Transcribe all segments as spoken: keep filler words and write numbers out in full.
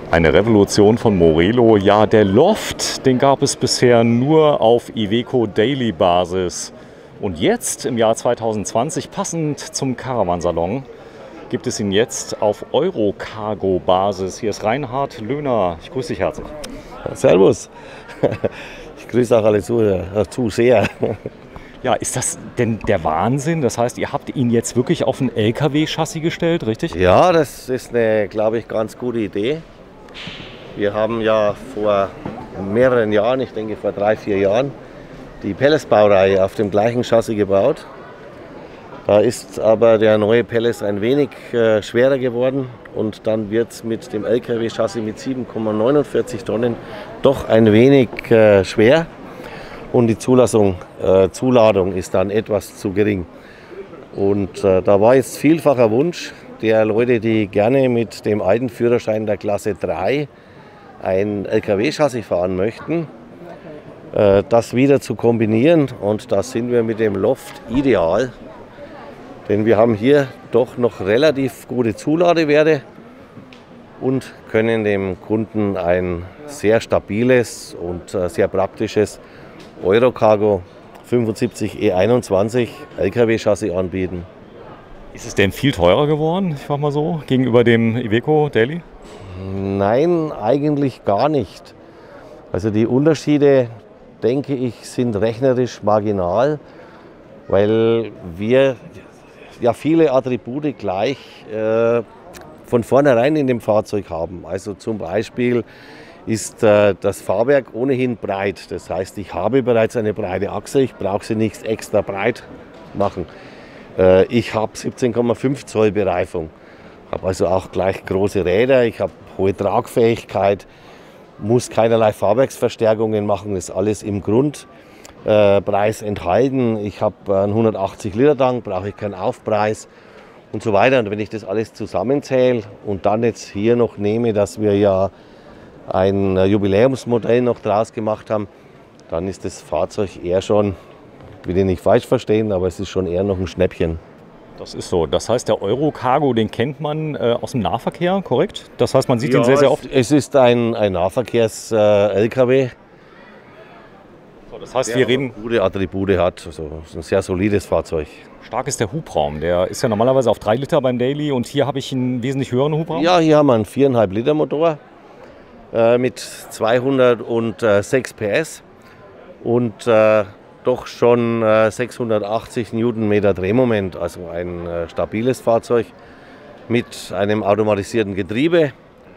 Eine Revolution von Morelo. Ja, der Loft, den gab es bisher nur auf Iveco Daily Basis. Und jetzt im Jahr zweitausendzwanzig, passend zum Caravan-Salon, gibt es ihn jetzt auf Eurocargo Basis. Hier ist Reinhard Löhner. Ich grüße dich herzlich. Servus. Ich grüße auch alle Zuseher. Ja, ist das denn der Wahnsinn? Das heißt, ihr habt ihn jetzt wirklich auf ein L K W-Chassis gestellt, richtig? Ja, das ist eine, glaube ich, ganz gute Idee. Wir haben ja vor mehreren Jahren, ich denke vor drei, vier Jahren, die Pelles-Baureihe auf dem gleichen Chassis gebaut. Da ist aber der neue Pelles ein wenig äh, schwerer geworden und dann wird es mit dem L K W-Chassis mit sieben Komma neunundvierzig Tonnen doch ein wenig äh, schwer und die Zulassung, äh, Zuladung ist dann etwas zu gering. Und äh, da war jetzt vielfacher Wunsch der Leute, die gerne mit dem alten Führerschein der Klasse drei ein L K W-Chassis fahren möchten, äh, das wieder zu kombinieren. Und da sind wir mit dem Loft ideal, denn wir haben hier doch noch relativ gute Zuladewerte und können dem Kunden ein sehr stabiles und äh, sehr praktisches Eurocargo fünfundsiebzig E einundzwanzig L K W-Chassis anbieten. Ist es denn viel teurer geworden, ich frage mal so, gegenüber dem Iveco Daily? Nein, eigentlich gar nicht. Also die Unterschiede, denke ich, sind rechnerisch marginal, weil wir ja viele Attribute gleich äh, von vornherein in dem Fahrzeug haben. Also zum Beispiel ist äh, das Fahrwerk ohnehin breit. Das heißt, ich habe bereits eine breite Achse, ich brauche sie nicht extra breit machen. Äh, ich habe siebzehn Komma fünf Zoll Bereifung, habe also auch gleich große Räder, ich habe hohe Tragfähigkeit, muss keinerlei Fahrwerksverstärkungen machen, ist alles im Grundpreis äh, enthalten. Ich habe einen hundertachtzig Liter Tank, brauche ich keinen Aufpreis und so weiter. Und wenn ich das alles zusammenzähle und dann jetzt hier noch nehme, dass wir ja ein Jubiläumsmodell noch draus gemacht haben, dann ist das Fahrzeug eher schon, will ich nicht falsch verstehen, aber es ist schon eher noch ein Schnäppchen. Das ist so. Das heißt, der Eurocargo, den kennt man äh, aus dem Nahverkehr, korrekt? Das heißt, man sieht Ja, ihn sehr, sehr oft. Es ist ein, ein Nahverkehrs-L K W. So, das heißt, der wir reden. Gute Attribute hat, also ein sehr solides Fahrzeug. Stark ist der Hubraum. Der ist ja normalerweise auf drei Liter beim Daily und hier habe ich einen wesentlich höheren Hubraum. Ja, hier haben wir einen vier Komma fünf Liter Motor äh, mit zweihundertsechs P S und äh, doch schon äh, sechshundertachtzig Newtonmeter Drehmoment, also ein äh, stabiles Fahrzeug mit einem automatisierten Getriebe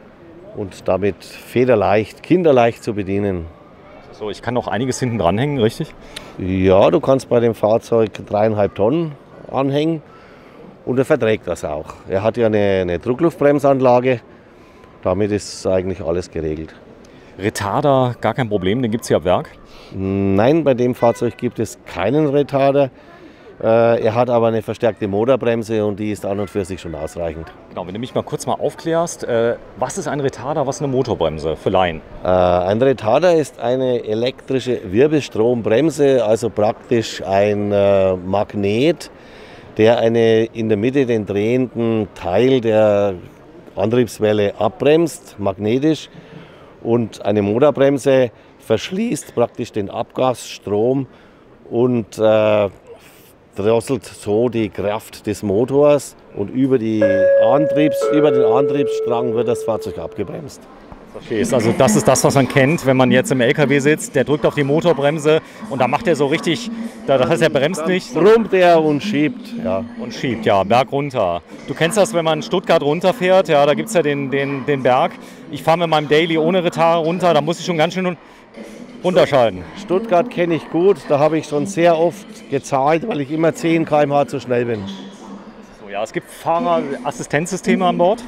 und damit federleicht, kinderleicht zu bedienen. So, ich kann noch einiges hinten dranhängen, richtig? Ja, du kannst bei dem Fahrzeug dreieinhalb Tonnen anhängen und er verträgt das auch. Er hat ja eine, eine Druckluftbremsanlage, damit ist eigentlich alles geregelt. Retarder, gar kein Problem, den gibt es hier ab Werk? Nein, bei dem Fahrzeug gibt es keinen Retarder. Äh, er hat aber eine verstärkte Motorbremse und die ist an und für sich schon ausreichend. Genau, wenn du mich mal kurz mal aufklärst, äh, was ist ein Retarder, was ist eine Motorbremse für Laien? Äh, ein Retarder ist eine elektrische Wirbelstrombremse, also praktisch ein äh, Magnet, der eine in der Mitte den drehenden Teil der Antriebswelle abbremst, magnetisch, und eine Motorbremse verschließt praktisch den Abgasstrom und äh, drosselt so die Kraft des Motors und über, die Antriebs, über den Antriebsstrang wird das Fahrzeug abgebremst. Verstehst. Also das ist das, was man kennt, wenn man jetzt im L K W sitzt, der drückt auf die Motorbremse und da macht er so richtig, das heißt, er bremst nicht. Brummt er und schiebt, ja. Und schiebt, ja, Berg runter. Du kennst das, wenn man Stuttgart runterfährt, ja, da gibt es ja den, den, den Berg. Ich fahre mit meinem Daily ohne Retarder runter, da muss ich schon ganz schön runterschalten. Stuttgart kenne ich gut, da habe ich schon sehr oft gezahlt, weil ich immer zehn Kilometer pro Stunde zu schnell bin. So, ja, es gibt Fahrerassistenzsysteme an Bord.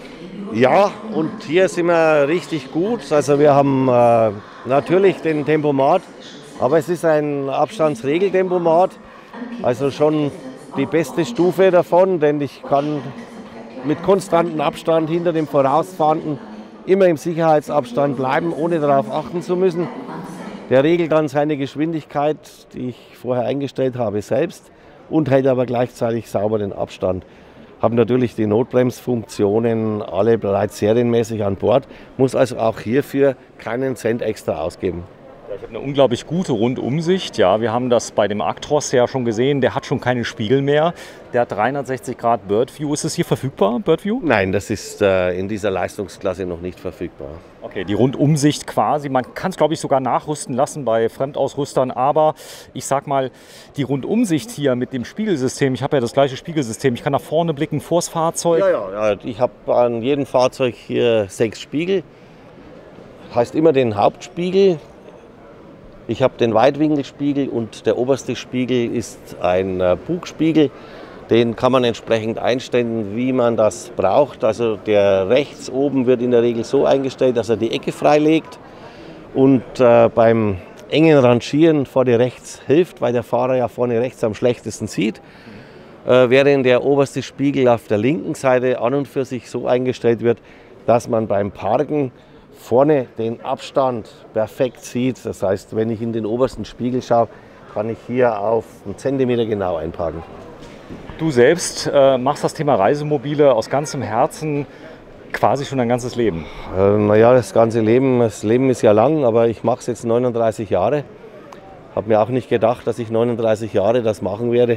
Ja, und hier sind wir richtig gut. Also wir haben äh, natürlich den Tempomat, aber es ist ein Abstandsregeltempomat. Also schon die beste Stufe davon, denn ich kann mit konstantem Abstand hinter dem Vorausfahrenden immer im Sicherheitsabstand bleiben, ohne darauf achten zu müssen. Der regelt dann seine Geschwindigkeit, die ich vorher eingestellt habe, selbst und hält aber gleichzeitig sauber den Abstand. habe natürlich die Notbremsfunktionen alle bereits serienmäßig an Bord, muss also auch hierfür keinen Cent extra ausgeben. Ich habe eine unglaublich gute Rundumsicht. Ja, wir haben das bei dem Actros ja schon gesehen. Der hat schon keine Spiegel mehr. Der hat dreihundertsechzig Grad Birdview. Ist es hier verfügbar, Birdview? Nein, das ist äh, in dieser Leistungsklasse noch nicht verfügbar. Okay, die Rundumsicht quasi. Man kann es, glaube ich, sogar nachrüsten lassen bei Fremdausrüstern. Aber ich sag mal, die Rundumsicht hier mit dem Spiegelsystem. Ich habe ja das gleiche Spiegelsystem. Ich kann nach vorne blicken, vors Fahrzeug. Ja, ja, ja. Ich habe an jedem Fahrzeug hier sechs Spiegel. Heißt immer den Hauptspiegel. Ich habe den Weitwinkelspiegel und der oberste Spiegel ist ein Bugspiegel. Den kann man entsprechend einstellen, wie man das braucht. Also der rechts oben wird in der Regel so eingestellt, dass er die Ecke freilegt und äh, beim engen Rangieren vorne rechts hilft, weil der Fahrer ja vorne rechts am schlechtesten sieht. Äh, während der oberste Spiegel auf der linken Seite an und für sich so eingestellt wird, dass man beim Parken vorne den Abstand perfekt sieht. Das heißt, wenn ich in den obersten Spiegel schaue, kann ich hier auf einen Zentimeter genau einparken. Du selbst äh, machst das Thema Reisemobile aus ganzem Herzen quasi schon dein ganzes Leben. Äh, naja, das ganze Leben, das Leben ist ja lang, aber ich mache es jetzt neununddreißig Jahre. Habe mir auch nicht gedacht, dass ich neununddreißig Jahre das machen werde.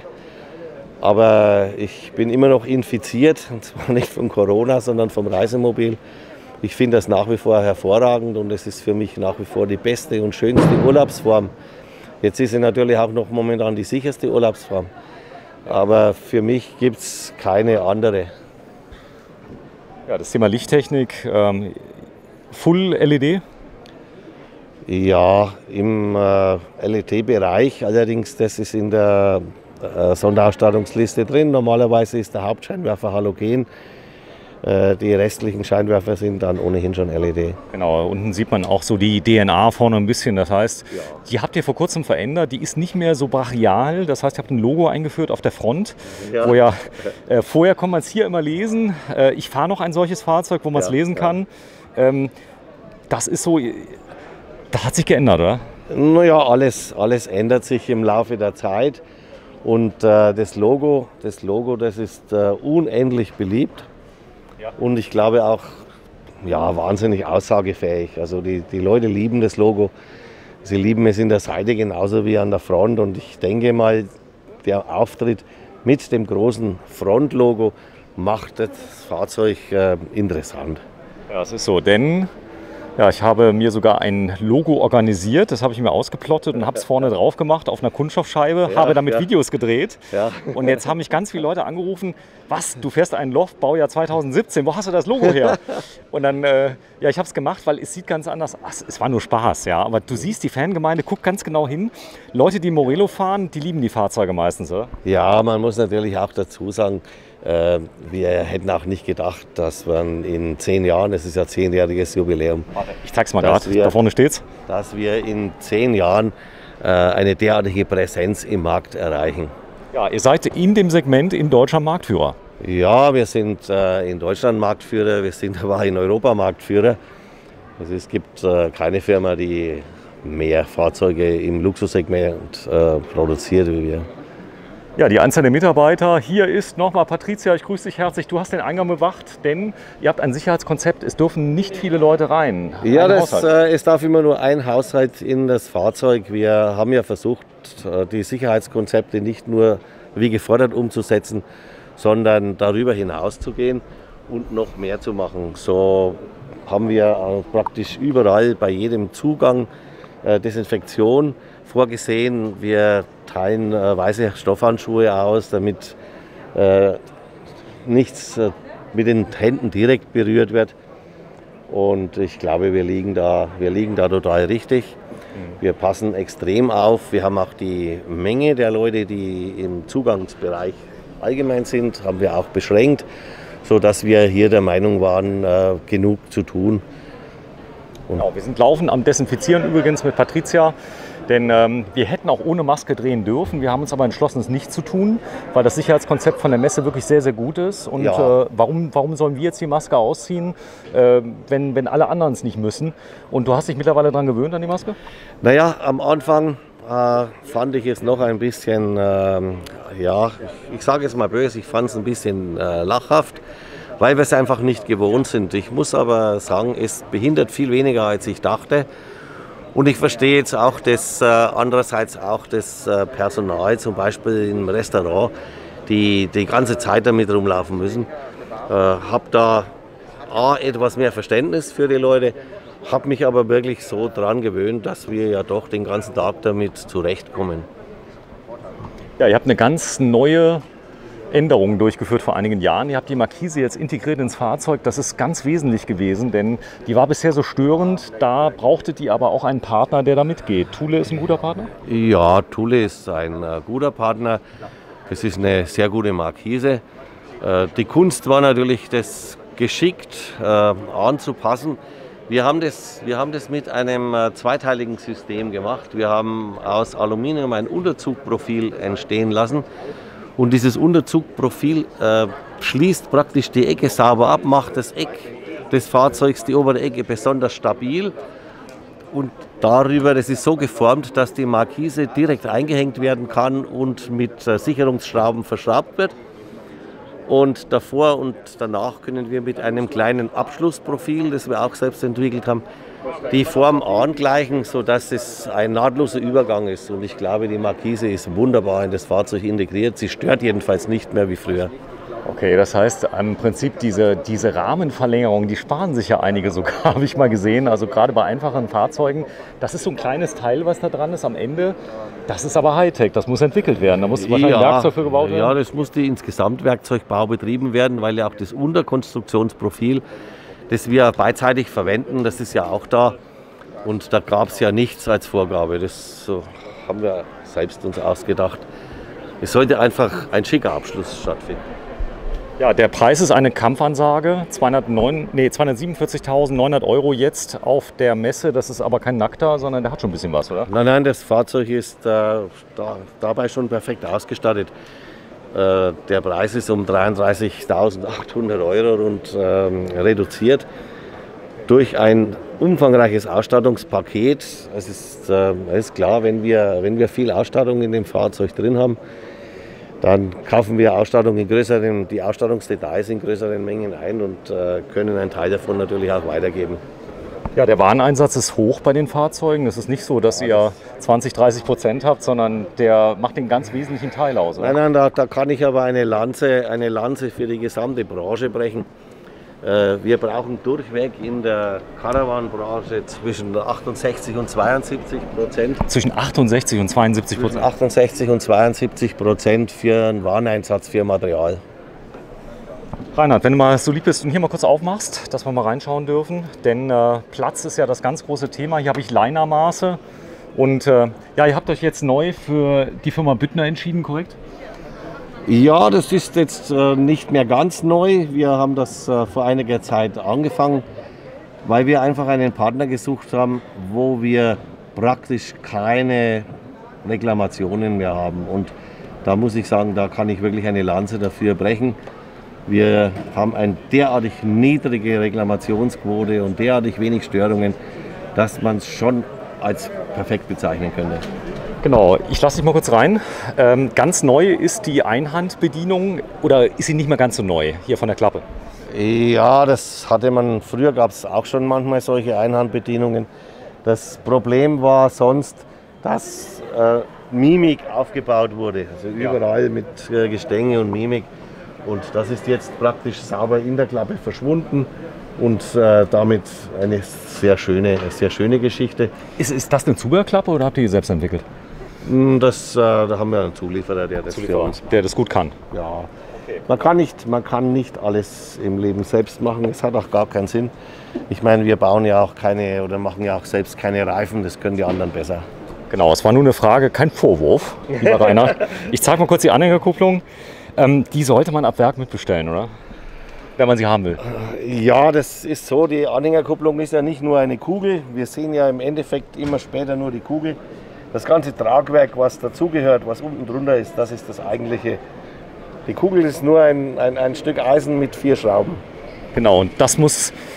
Aber ich bin immer noch infiziert, und zwar nicht von Corona, sondern vom Reisemobil. Ich finde das nach wie vor hervorragend und es ist für mich nach wie vor die beste und schönste Urlaubsform. Jetzt ist sie natürlich auch noch momentan die sicherste Urlaubsform. Aber für mich gibt es keine andere. Ja, das Thema Lichttechnik, ähm, Full L E D? Ja, im äh, L E D-Bereich. Allerdings, das ist in der äh, Sonderausstattungsliste drin. Normalerweise ist der Hauptscheinwerfer Halogen. Die restlichen Scheinwerfer sind dann ohnehin schon L E D. Genau, unten sieht man auch so die D N A vorne ein bisschen. Das heißt, ja. Die habt ihr vor kurzem verändert. Die ist nicht mehr so brachial. Das heißt, ihr habt ein Logo eingeführt auf der Front. Ja. Wo ja, äh, vorher kann man es hier immer lesen. Äh, ich fahre noch ein solches Fahrzeug, wo man es ja, lesen ja. kann. Ähm, das ist so, das hat sich geändert, oder? Naja, alles, alles ändert sich im Laufe der Zeit. Und äh, das Logo, das Logo, das ist äh, unendlich beliebt. Ja. Und ich glaube auch, ja, wahnsinnig aussagefähig. Also die, die Leute lieben das Logo. Sie lieben es in der Seite genauso wie an der Front. Und ich denke mal, der Auftritt mit dem großen Frontlogo macht das Fahrzeug äh, interessant. Ja, es ist so, denn ja, ich habe mir sogar ein Logo organisiert, das habe ich mir ausgeplottet und habe es vorne drauf gemacht auf einer Kunststoffscheibe, ja, habe damit ja. Videos gedreht. Ja. Und jetzt haben mich ganz viele Leute angerufen, was, du fährst einen Loft, Baujahr zweitausendsiebzehn, wo hast du das Logo her? Und dann, äh, ja, ich habe es gemacht, weil es sieht ganz anders aus. Es war nur Spaß, ja, aber du siehst, die Fangemeinde guckt ganz genau hin. Leute, die Morelo fahren, die lieben die Fahrzeuge meistens, oder? Ja, man muss natürlich auch dazu sagen, äh, wir hätten auch nicht gedacht, dass wir in zehn Jahren, das ist ja zehnjähriges Jubiläum. Ich zeig's mal gerade, da vorne steht's. Dass wir in zehn Jahren äh, eine derartige Präsenz im Markt erreichen. Ja, ihr seid in dem Segment in Deutschland Marktführer. Ja, wir sind äh, in Deutschland Marktführer, wir sind aber in Europa Marktführer. Also es gibt äh, keine Firma, die mehr Fahrzeuge im Luxussegment äh, produziert wie wir. Ja, die Anzahl der Mitarbeiter. Hier ist nochmal Patricia, ich grüße dich herzlich. Du hast den Eingang bewacht, denn ihr habt ein Sicherheitskonzept. Es dürfen nicht viele Leute rein. Ja, das, äh, es darf immer nur ein Haushalt in das Fahrzeug. Wir haben ja versucht, die Sicherheitskonzepte nicht nur wie gefordert umzusetzen, sondern darüber hinaus zu gehen und noch mehr zu machen. So haben wir praktisch überall bei jedem Zugang äh, Desinfektion vorgesehen. Wir teilen äh, weiße Stoffhandschuhe aus, damit äh, nichts äh, mit den Händen direkt berührt wird. Und ich glaube, wir liegen da, wir liegen da total richtig. Wir passen extrem auf. Wir haben auch die Menge der Leute, die im Zugangsbereich allgemein sind, haben wir auch beschränkt, sodass wir hier der Meinung waren, äh, genug zu tun. Genau, wir sind laufend am Desinfizieren übrigens mit Patricia. Denn ähm, wir hätten auch ohne Maske drehen dürfen. Wir haben uns aber entschlossen, es nicht zu tun, weil das Sicherheitskonzept von der Messe wirklich sehr, sehr gut ist. Und ja. äh, warum, warum sollen wir jetzt die Maske ausziehen, äh, wenn, wenn alle anderen es nicht müssen? Und du hast dich mittlerweile daran gewöhnt, an die Maske? Naja, am Anfang äh, fand ich es noch ein bisschen, ähm, ja, ich, ich sage jetzt mal böse, ich fand es ein bisschen äh, lachhaft, weil wir es einfach nicht gewohnt sind. Ich muss aber sagen, es behindert viel weniger, als ich dachte. Und ich verstehe jetzt auch das, äh, andererseits auch das äh, Personal, zum Beispiel im Restaurant, die die ganze Zeit damit rumlaufen müssen. Äh, habe da A, etwas mehr Verständnis für die Leute, habe mich aber wirklich so dran gewöhnt, dass wir ja doch den ganzen Tag damit zurechtkommen. Ja, ihr habt eine ganz neue Änderung durchgeführt vor einigen Jahren. Ihr habt die Markise jetzt integriert ins Fahrzeug. Das ist ganz wesentlich gewesen, denn die war bisher so störend. Da brauchtet ihr aber auch einen Partner, der da mitgeht. Thule ist ein guter Partner? Ja, Thule ist ein äh, guter Partner. Es ist eine sehr gute Markise. Äh, die Kunst war natürlich, das geschickt äh, anzupassen. Wir haben, das, wir haben das mit einem äh, zweiteiligen System gemacht. Wir haben aus Aluminium ein Unterzugprofil entstehen lassen. Und dieses Unterzugprofil äh, schließt praktisch die Ecke sauber ab, macht das Eck des Fahrzeugs, die obere Ecke, besonders stabil. Und darüber, das ist so geformt, dass die Markise direkt eingehängt werden kann und mit äh, Sicherungsschrauben verschraubt wird. Und davor und danach können wir mit einem kleinen Abschlussprofil, das wir auch selbst entwickelt haben, die Form angleichen, sodass es ein nahtloser Übergang ist. Und ich glaube, die Markise ist wunderbar in das Fahrzeug integriert. Sie stört jedenfalls nicht mehr wie früher. Okay, das heißt im Prinzip diese, diese Rahmenverlängerung, die sparen sich ja einige sogar, habe ich mal gesehen. Also gerade bei einfachen Fahrzeugen, das ist so ein kleines Teil, was da dran ist am Ende. Das ist aber Hightech, das muss entwickelt werden. Da muss wahrscheinlich ja, ein Werkzeug für gebaut werden. Ja, das musste insgesamt Werkzeugbau betrieben werden, weil ja auch das Unterkonstruktionsprofil, das wir beidseitig verwenden, das ist ja auch da. Und da gab es ja nichts als Vorgabe. Das so haben wir selbst uns ausgedacht. Es sollte einfach ein schicker Abschluss stattfinden. Ja, der Preis ist eine Kampfansage, nee, zweihundertsiebenundvierzigtausendneunhundert Euro jetzt auf der Messe. Das ist aber kein Nackter, sondern der hat schon ein bisschen was, oder? Nein, nein, das Fahrzeug ist äh, da, dabei schon perfekt ausgestattet. Äh, der Preis ist um dreiunddreißigtausendachthundert Euro und ähm, reduziert durch ein umfangreiches Ausstattungspaket. Es ist, äh, ist klar, wenn wir, wenn wir viel Ausstattung in dem Fahrzeug drin haben, dann kaufen wir Ausstattung in größeren, die Ausstattungsdetails in größeren Mengen ein und äh, können einen Teil davon natürlich auch weitergeben. Ja, der Wareneinsatz ist hoch bei den Fahrzeugen. Es ist nicht so, dass ihr zwanzig, dreißig Prozent habt, sondern der macht den ganz wesentlichen Teil aus. Oder? Nein, nein, da, da kann ich aber eine Lanze, eine Lanze für die gesamte Branche brechen. Äh, wir brauchen durchweg in der Caravan-Branche zwischen achtundsechzig und zweiundsiebzig Prozent. Zwischen achtundsechzig und zweiundsiebzig Prozent? achtundsechzig und zweiundsiebzig Prozent für einen Wareneinsatz für Material. Reinhard, wenn du mal so lieb bist und hier mal kurz aufmachst, dass wir mal reinschauen dürfen, denn äh, Platz ist ja das ganz große Thema. Hier habe ich Linermaße und äh, ja, ihr habt euch jetzt neu für die Firma Büttner entschieden, korrekt? Ja, das ist jetzt äh, nicht mehr ganz neu. Wir haben das äh, vor einiger Zeit angefangen, weil wir einfach einen Partner gesucht haben, wo wir praktisch keine Reklamationen mehr haben. Und da muss ich sagen, da kann ich wirklich eine Lanze dafür brechen. Wir haben eine derartig niedrige Reklamationsquote und derartig wenig Störungen, dass man es schon als perfekt bezeichnen könnte. Genau, ich lasse dich mal kurz rein. Ähm, ganz neu ist die Einhandbedienung oder ist sie nicht mehr ganz so neu hier von der Klappe? Ja, das hatte man, früher gab es auch schon manchmal solche Einhandbedienungen. Das Problem war sonst, dass äh, Mimik aufgebaut wurde, also überall ja. mit äh, Gestänge und Mimik. Und das ist jetzt praktisch sauber in der Klappe verschwunden und äh, damit eine sehr schöne, sehr schöne Geschichte. Ist, ist das eine Zubehörklappe oder habt ihr die selbst entwickelt? Das, äh, da haben wir einen Zulieferer, der das Zulieferer, für uns der das gut kann. Ja, man kann, nicht, man kann nicht alles im Leben selbst machen. Es hat auch gar keinen Sinn. Ich meine, wir bauen ja auch keine oder machen ja auch selbst keine Reifen. Das können die anderen besser. Genau, es war nur eine Frage, kein Vorwurf, lieber Rainer. Ich zeige mal kurz die Anhängerkupplung. Ähm, die sollte man ab Werk mitbestellen, oder? Wenn man sie haben will. Ja, das ist so. Die Anhängerkupplung ist ja nicht nur eine Kugel. Wir sehen ja im Endeffekt immer später nur die Kugel. Das ganze Tragwerk, was dazugehört, was unten drunter ist, das ist das eigentliche. Die Kugel ist nur ein, ein, ein Stück Eisen mit vier Schrauben. Genau, und das muss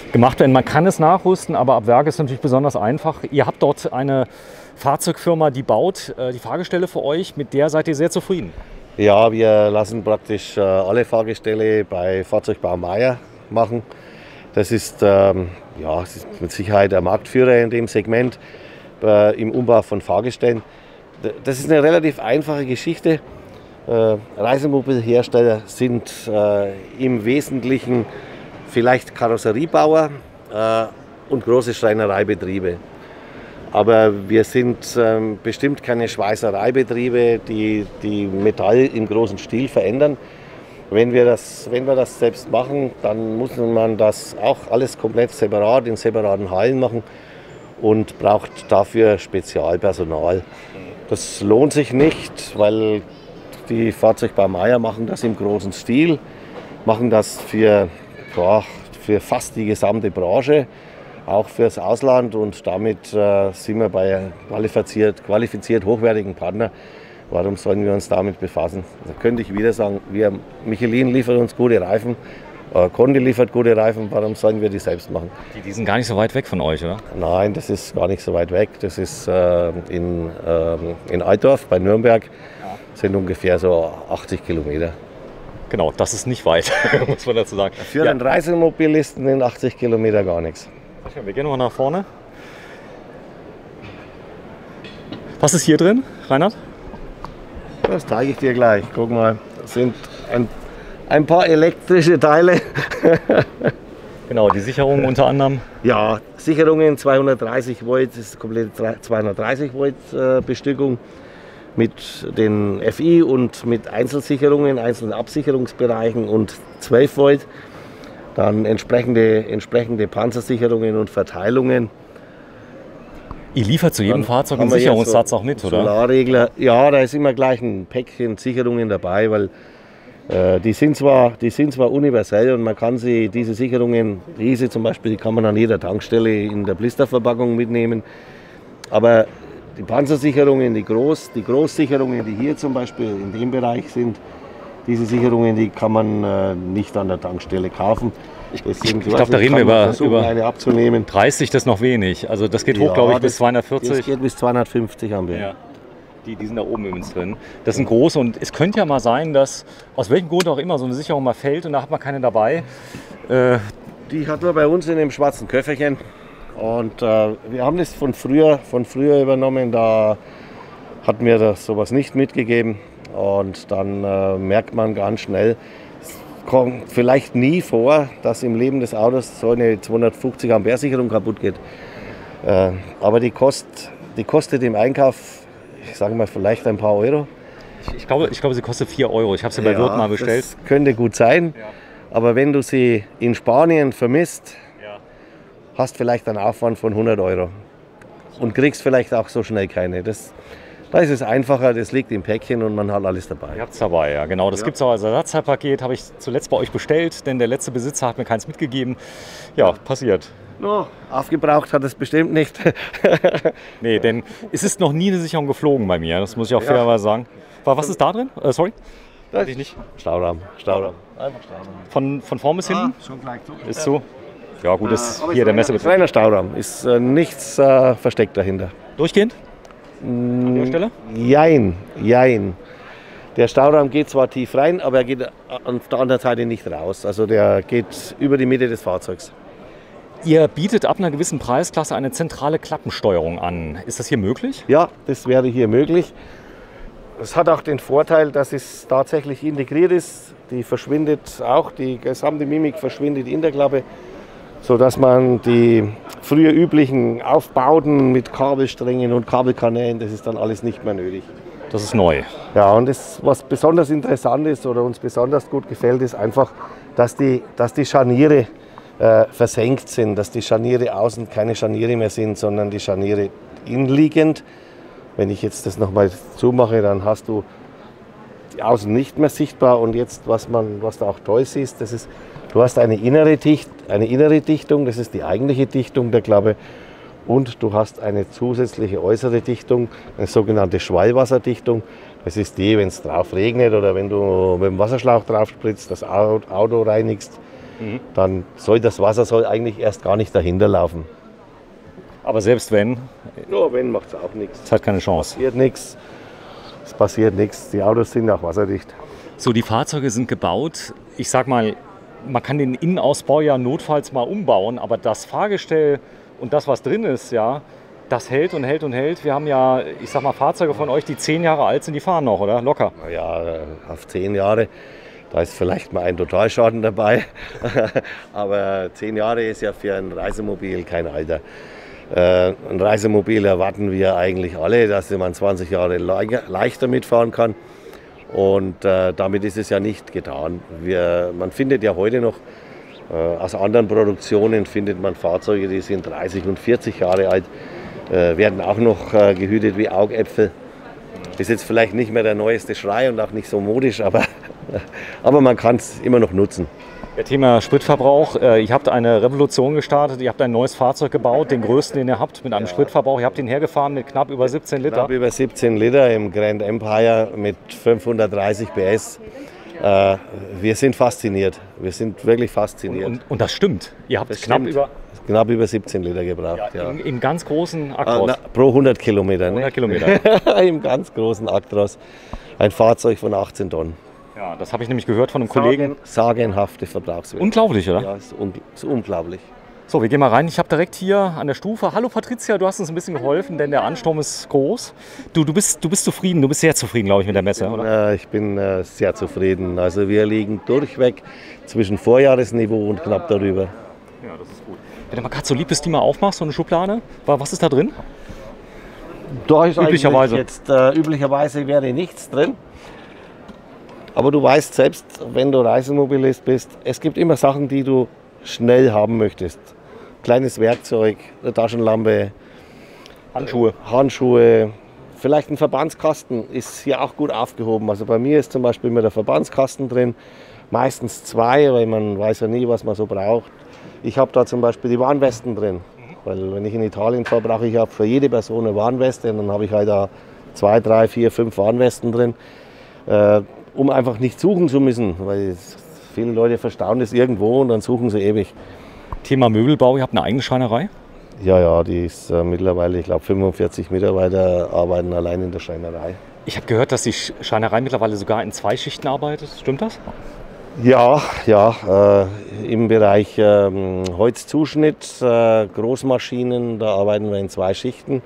gemacht werden. Man kann es nachrüsten, aber ab Werk ist natürlich besonders einfach. Ihr habt dort eine Fahrzeugfirma, die baut äh, die Fahrgestelle für euch. Mit der seid ihr sehr zufrieden? Ja, wir lassen praktisch äh, alle Fahrgestelle bei Fahrzeugbau Meyer machen. Das ist, ähm, ja, das ist mit Sicherheit der Marktführer in dem Segment äh, im Umbau von Fahrgestellen. Das ist eine relativ einfache Geschichte. Äh, Reisemobilhersteller sind äh, im Wesentlichen vielleicht Karosseriebauer äh, und große Schreinereibetriebe. Aber wir sind ähm, bestimmt keine Schweißereibetriebe, die, die Metall im großen Stil verändern. Wenn wir, das, wenn wir das selbst machen, dann muss man das auch alles komplett separat in separaten Hallen machen und braucht dafür Spezialpersonal. Das lohnt sich nicht, weil die Fahrzeugbau Meyer machen das im großen Stil, machen das für, ja, für fast die gesamte Branche, auch fürs Ausland, und damit äh, sind wir bei qualifiziert, qualifiziert hochwertigen Partnern. Warum sollen wir uns damit befassen? Da könnte ich wieder sagen, wir, Michelin liefert uns gute Reifen, äh, Conti liefert gute Reifen, warum sollen wir die selbst machen? Die, die sind gar nicht so weit weg von euch, oder? Nein, das ist gar nicht so weit weg. Das ist äh, in, äh, in Altdorf bei Nürnberg, ja. Sind ungefähr so achtzig Kilometer. Genau, das ist nicht weit, muss man dazu sagen. Für ja. einen Reisemobilisten in achtzig Kilometer gar nichts. Wir gehen noch nach vorne. Was ist hier drin, Reinhard? Das zeige ich dir gleich. Guck mal, das sind ein, ein paar elektrische Teile. Genau, die Sicherung unter anderem. Ja, Sicherungen zweihundertdreißig Volt, das ist komplette zweihundertdreißig Volt äh, Bestückung mit den F I und mit Einzelsicherungen, einzelnen Absicherungsbereichen und zwölf Volt. Dann entsprechende, entsprechende Panzersicherungen und Verteilungen. Ihr liefert zu jedem Dann Fahrzeug einen Sicherungssatz so auch mit, oder? Solarregler. Ja, da ist immer gleich ein Päckchen Sicherungen dabei, weil äh, die, sind zwar, die sind zwar universell und man kann sie, diese Sicherungen, diese zum Beispiel, die kann man an jeder Tankstelle in der Blisterverpackung mitnehmen. Aber die Panzersicherungen, die, Groß, die Großsicherungen, die hier zum Beispiel in dem Bereich sind, diese Sicherungen, die kann man äh, nicht an der Tankstelle kaufen. Ich, ich, ich glaube, da reden wir über, über eine abzunehmen. dreißig, das ist noch wenig. Also das geht hoch, ja, glaube ich, das, bis zweihundertvierzig. Das geht bis zweihundertfünfzig haben wir. Ja. Die, die sind da oben übrigens drin. Das sind große, und es könnte ja mal sein, dass aus welchem Grund auch immer so eine Sicherung mal fällt und da hat man keine dabei. Äh, die hatten wir bei uns in dem schwarzen Köfferchen. Und äh, wir haben das von früher, von früher übernommen. Da hat mir das sowas nicht mitgegeben. Und dann äh, merkt man ganz schnell, es kommt vielleicht nie vor, dass im Leben des Autos so eine zweihundertfünfzig Ampere Sicherung kaputt geht. Äh, aber die, kost, die kostet im Einkauf, ich sage mal, vielleicht ein paar Euro. Ich, ich, glaube, ich glaube, sie kostet vier Euro. Ich habe sie bei ja, Wirt mal bestellt. Das könnte gut sein. Ja. Aber wenn du sie in Spanien vermisst, ja. hast vielleicht einen Aufwand von hundert Euro. Und kriegst vielleicht auch so schnell keine. Das, Da ist es einfacher, das liegt im Päckchen und man hat alles dabei. Ihr habt es dabei, ja genau. Das ja. gibt es auch als Ersatzteilpaket, habe ich zuletzt bei euch bestellt, denn der letzte Besitzer hat mir keins mitgegeben. Ja, ja. passiert. No, aufgebraucht hat es bestimmt nicht. Nee, denn es ist noch nie eine Sicherung geflogen bei mir, das muss ich auch ja. fairerweise sagen. Was ist da drin? Äh, sorry? Das ich nicht. Stauraum. Stauraum. Einfach Stauraum. Von, von vorn bis hinten? Ah, schon gleich zu. Ist so? Ja gut, ist äh, hier der Messebetrieb. Kleiner Stauraum, ist äh, nichts äh, versteckt dahinter. Durchgehend? An der Stelle? Jein, jein. Der Stauraum geht zwar tief rein, aber er geht auf der anderen Seite nicht raus. Also der geht über die Mitte des Fahrzeugs. Ihr bietet ab einer gewissen Preisklasse eine zentrale Klappensteuerung an. Ist das hier möglich? Ja, das wäre hier möglich. Es hat auch den Vorteil, dass es tatsächlich integriert ist. Die verschwindet auch, die gesamte Mimik verschwindet in der Klappe, sodass man die früher üblichen Aufbauten mit Kabelsträngen und Kabelkanälen, das ist dann alles nicht mehr nötig. Das ist neu. Ja, und das, was besonders interessant ist oder uns besonders gut gefällt, ist einfach, dass die, dass die Scharniere äh, versenkt sind, dass die Scharniere außen keine Scharniere mehr sind, sondern die Scharniere innenliegend. Wenn ich jetzt das nochmal zumache, dann hast du die außen nicht mehr sichtbar, und jetzt, was, man, was du auch toll siehst, das ist, du hast eine innere, Dicht, eine innere Dichtung, das ist die eigentliche Dichtung der Klappe, und du hast eine zusätzliche äußere Dichtung, eine sogenannte Schwallwasserdichtung. Das ist die, wenn es drauf regnet oder wenn du mit dem Wasserschlauch drauf spritzt, das Auto reinigst, mhm. dann soll das Wasser soll eigentlich erst gar nicht dahinter laufen. Aber selbst wenn? Ja, wenn macht es auch nichts. Es hat keine Chance. Es passiert nichts. Es passiert nichts. Die Autos sind auch wasserdicht. So, die Fahrzeuge sind gebaut. Ich sag mal, man kann den Innenausbau ja notfalls mal umbauen, aber das Fahrgestell und das, was drin ist, ja, das hält und hält und hält. Wir haben ja, ich sag mal, Fahrzeuge von euch, die zehn Jahre alt sind, die fahren noch, oder? Locker. Ja, auf zehn Jahre. Da ist vielleicht mal ein Totalschaden dabei. Aber zehn Jahre ist ja für ein Reisemobil kein Alter. Äh, ein Reisemobil erwarten wir eigentlich alle, dass man zwanzig Jahre le leichter mitfahren kann. Und äh, damit ist es ja nicht getan. Wir, man findet ja heute noch, äh, aus anderen Produktionen findet man Fahrzeuge, die sind dreißig und vierzig Jahre alt, äh, werden auch noch äh, gehütet wie Augäpfel. Ist jetzt vielleicht nicht mehr der neueste Schrei und auch nicht so modisch, aber, aber man kann es immer noch nutzen. Der Thema Spritverbrauch. Ihr habt eine Revolution gestartet, ihr habt ein neues Fahrzeug gebaut, den größten, den ihr habt, mit einem ja. Spritverbrauch. Ihr habt ihn hergefahren mit knapp über siebzehn Liter. Knapp über siebzehn Liter im Grand Empire mit fünfhundertdreißig P S. Äh, wir sind fasziniert. Wir sind wirklich fasziniert. Und, und, und das stimmt. Ihr habt knapp über, knapp über siebzehn Liter gebraucht. Ja, ja. Im, Im ganz großen Actros. Ah, na, pro hundert Kilometer. hundert ne? Kilometer. Im ganz großen Actros. Ein Fahrzeug von achtzehn Tonnen. Ja, das habe ich nämlich gehört von einem Kollegen. Sagenhafte Verbrauchswerte. Unglaublich, oder? Ja, ist, un ist unglaublich. So, wir gehen mal rein. Ich habe direkt hier an der Stufe. Hallo Patricia, du hast uns ein bisschen geholfen, denn der Ansturm ist groß. Du, du, bist, du bist zufrieden, du bist sehr zufrieden, glaube ich, mit der Messe, ich bin, oder? Äh, ich bin äh, sehr zufrieden. Also wir liegen durchweg zwischen Vorjahresniveau und knapp darüber. Ja, das ist gut. Wenn du mal gerade so lieb bist, die mal aufmachst, so eine Schublade, was ist da drin? Da ist üblicherweise. Jetzt, äh, üblicherweise wäre nichts drin. Aber du weißt selbst, wenn du Reisemobilist bist, es gibt immer Sachen, die du schnell haben möchtest. Kleines Werkzeug, eine Taschenlampe, Handschuhe. Handschuhe, vielleicht ein Verbandskasten ist hier auch gut aufgehoben. Also bei mir ist zum Beispiel immer der Verbandskasten drin, meistens zwei, weil man weiß ja nie, was man so braucht. Ich habe da zum Beispiel die Warnwesten drin, weil wenn ich in Italien fahre, brauche ich auch für jede Person eine Warnweste und dann habe ich halt da zwei, drei, vier, fünf Warnwesten drin. Äh, um einfach nicht suchen zu müssen, weil viele Leute verstauen das irgendwo und dann suchen sie ewig. Thema Möbelbau, ihr habt eine eigene Schreinerei? Ja, ja, die ist äh, mittlerweile, ich glaube fünfundvierzig Mitarbeiter arbeiten allein in der Schreinerei. Ich habe gehört, dass die Schreinerei mittlerweile sogar in zwei Schichten arbeitet, stimmt das? Ja, ja, äh, im Bereich äh, Holzzuschnitt, äh, Großmaschinen, da arbeiten wir in zwei Schichten.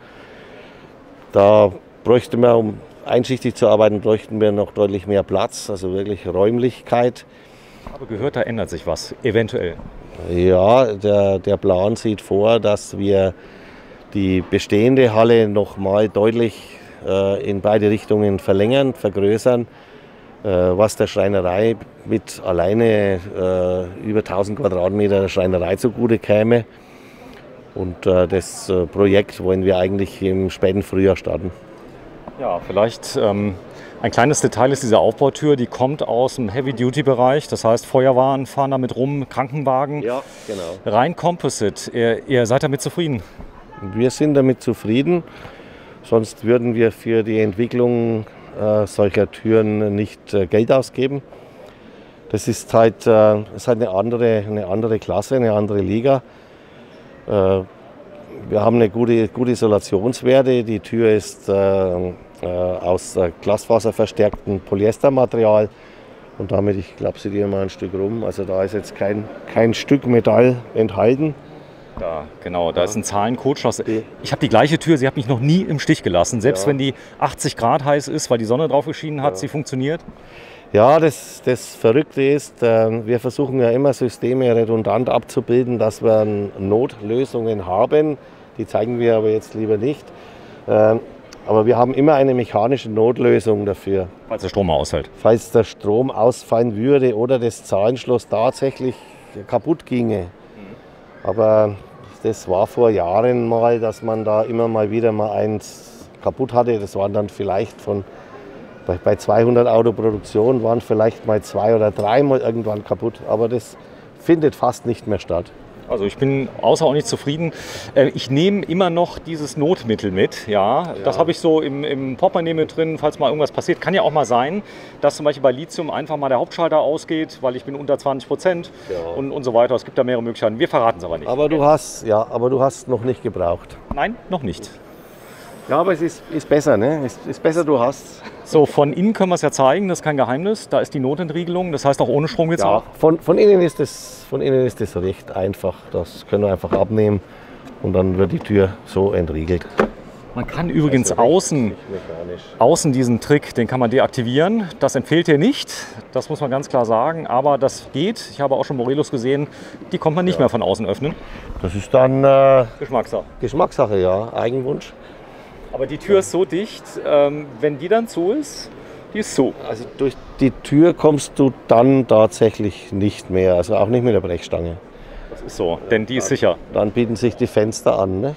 Da bräuchten wir, um einschichtig zu arbeiten, bräuchten wir noch deutlich mehr Platz, also wirklich Räumlichkeit. Ich habe gehört, da ändert sich was, eventuell. Ja, der, der Plan sieht vor, dass wir die bestehende Halle noch mal deutlich äh, in beide Richtungen verlängern, vergrößern, äh, was der Schreinerei mit alleine äh, über tausend Quadratmeter Schreinerei zugute käme. Und äh, das äh, Projekt wollen wir eigentlich im späten Frühjahr starten. Ja, vielleicht ähm, ein kleines Detail ist diese Aufbautür, die kommt aus dem Heavy-Duty-Bereich, das heißt Feuerwagen fahren damit rum, Krankenwagen. Ja, genau. Rein Composite, ihr, ihr seid damit zufrieden? Wir sind damit zufrieden, sonst würden wir für die Entwicklung äh, solcher Türen nicht äh, Geld ausgeben. Das ist halt, äh, ist halt eine, andere, eine andere Klasse, eine andere Liga. Äh, Wir haben eine gute, gute Isolationswerte. Die Tür ist äh, äh, aus äh, glasfaserverstärktem Polyestermaterial. Und damit, ich glaube, sie dir mal ein Stück rum. Also da ist jetzt kein, kein Stück Metall enthalten. Da, genau, da ist ein Zahlencode. Ich habe die gleiche Tür, sie hat mich noch nie im Stich gelassen. Selbst ja. wenn die achtzig Grad heiß ist, weil die Sonne drauf geschienen hat, ja. sie funktioniert. Ja, das, das Verrückte ist, äh, wir versuchen ja immer Systeme redundant abzubilden, dass wir Notlösungen haben. Die zeigen wir aber jetzt lieber nicht. Äh, aber wir haben immer eine mechanische Notlösung dafür. Falls der Strom ausfällt. Falls der Strom ausfallen würde oder das Zahlenschloss tatsächlich kaputt ginge. Mhm. Aber das war vor Jahren mal, dass man da immer mal wieder mal eins kaputt hatte. Das waren dann vielleicht von Bei zweihundert Auto Produktion waren vielleicht mal zwei oder drei mal irgendwann kaputt, aber das findet fast nicht mehr statt. Also ich bin außerordentlich zufrieden. Ich nehme immer noch dieses Notmittel mit. Ja, ja. Das habe ich so im, im Portemonnaie mit drin, falls mal irgendwas passiert. Kann ja auch mal sein, dass zum Beispiel bei Lithium einfach mal der Hauptschalter ausgeht, weil ich bin unter zwanzig Prozent ja. und, und so weiter. Es gibt da mehrere Möglichkeiten. Wir verraten es aber nicht. Aber du hast, ja, aber du hast noch nicht gebraucht. Nein, noch nicht. Ja, aber es ist, ist besser, ne? Es ist besser, du hast. So, von innen können wir es ja zeigen, das ist kein Geheimnis. Da ist die Notentriegelung, das heißt auch ohne Strom geht's ja, auch. Von, von, innen ist das, von innen ist das recht einfach. Das können wir einfach abnehmen und dann wird die Tür so entriegelt. Man kann übrigens also außen, außen diesen Trick, den kann man deaktivieren. Das empfiehlt ihr nicht, das muss man ganz klar sagen, aber das geht. Ich habe auch schon Morelos gesehen, die kommt man nicht ja. mehr von außen öffnen. Das ist dann äh, Geschmackssache. Geschmackssache, ja, Eigenwunsch. Aber die Tür ist so dicht, ähm, wenn die dann zu ist, die ist so. Also durch die Tür kommst du dann tatsächlich nicht mehr, also auch nicht mit der Brechstange. Das ist so, denn die ist sicher. Dann bieten sich die Fenster an. Ne?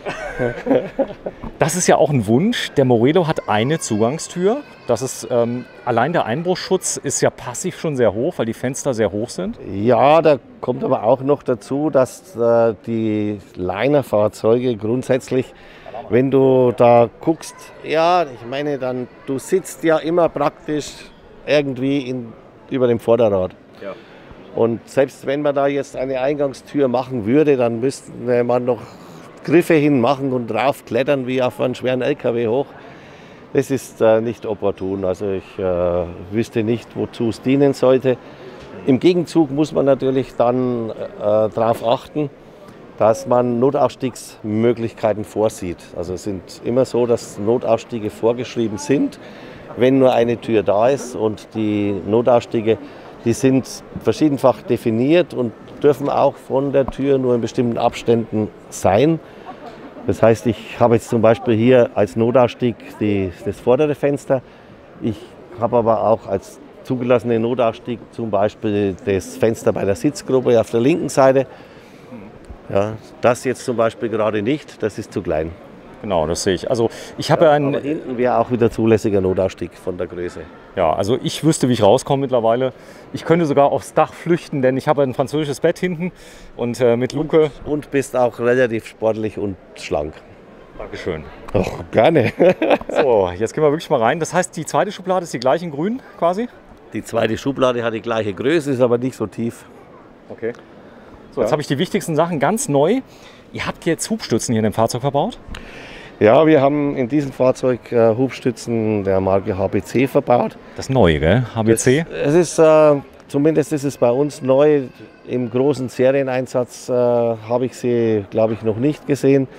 Das ist ja auch ein Wunsch. Der Morelo hat eine Zugangstür. Das ist, ähm, allein der Einbruchschutz ist ja passiv schon sehr hoch, weil die Fenster sehr hoch sind. Ja, da kommt aber auch noch dazu, dass äh, die Liner-Fahrzeuge grundsätzlich, wenn du da guckst, ja, ich meine, dann du sitzt ja immer praktisch irgendwie in, über dem Vorderrad. Ja. Und selbst wenn man da jetzt eine Eingangstür machen würde, dann müsste man noch Griffe hinmachen und drauf klettern wie auf einen schweren L K W hoch. Das ist äh, nicht opportun. Also ich äh, wüsste nicht, wozu es dienen sollte. Im Gegenzug muss man natürlich dann äh, darauf achten, dass man Notausstiegsmöglichkeiten vorsieht. Also es sind immer so, dass Notausstiege vorgeschrieben sind, wenn nur eine Tür da ist. Und die Notausstiege, die sind verschiedenfach definiert und dürfen auch von der Tür nur in bestimmten Abständen sein. Das heißt, ich habe jetzt zum Beispiel hier als Notausstieg die, das vordere Fenster. Ich habe aber auch als zugelassene Notausstieg zum Beispiel das Fenster bei der Sitzgruppe auf der linken Seite. Ja, das jetzt zum Beispiel gerade nicht, das ist zu klein. Genau, das sehe ich. Also ich habe ja, einen. Aber hinten wäre auch wieder zulässiger Notausstieg von der Größe. Ja, also ich wüsste, wie ich rauskomme mittlerweile. Ich könnte sogar aufs Dach flüchten, denn ich habe ein französisches Bett hinten und äh, mit Luke. Und, und bist auch relativ sportlich und schlank. Dankeschön. Ach, gerne. So, jetzt gehen wir wirklich mal rein. Das heißt, die zweite Schublade ist die gleiche in grün quasi? Die zweite Schublade hat die gleiche Größe, ist aber nicht so tief. Okay. So, jetzt ja. habe ich die wichtigsten Sachen ganz neu. Ihr habt jetzt Hubstützen hier in dem Fahrzeug verbaut? Ja, wir haben in diesem Fahrzeug äh, Hubstützen der Marke H B C verbaut. Das neue, gell? H B C? Das, es ist, äh, zumindest ist es bei uns neu. Im großen Serieneinsatz äh, habe ich sie, glaube ich, noch nicht gesehen.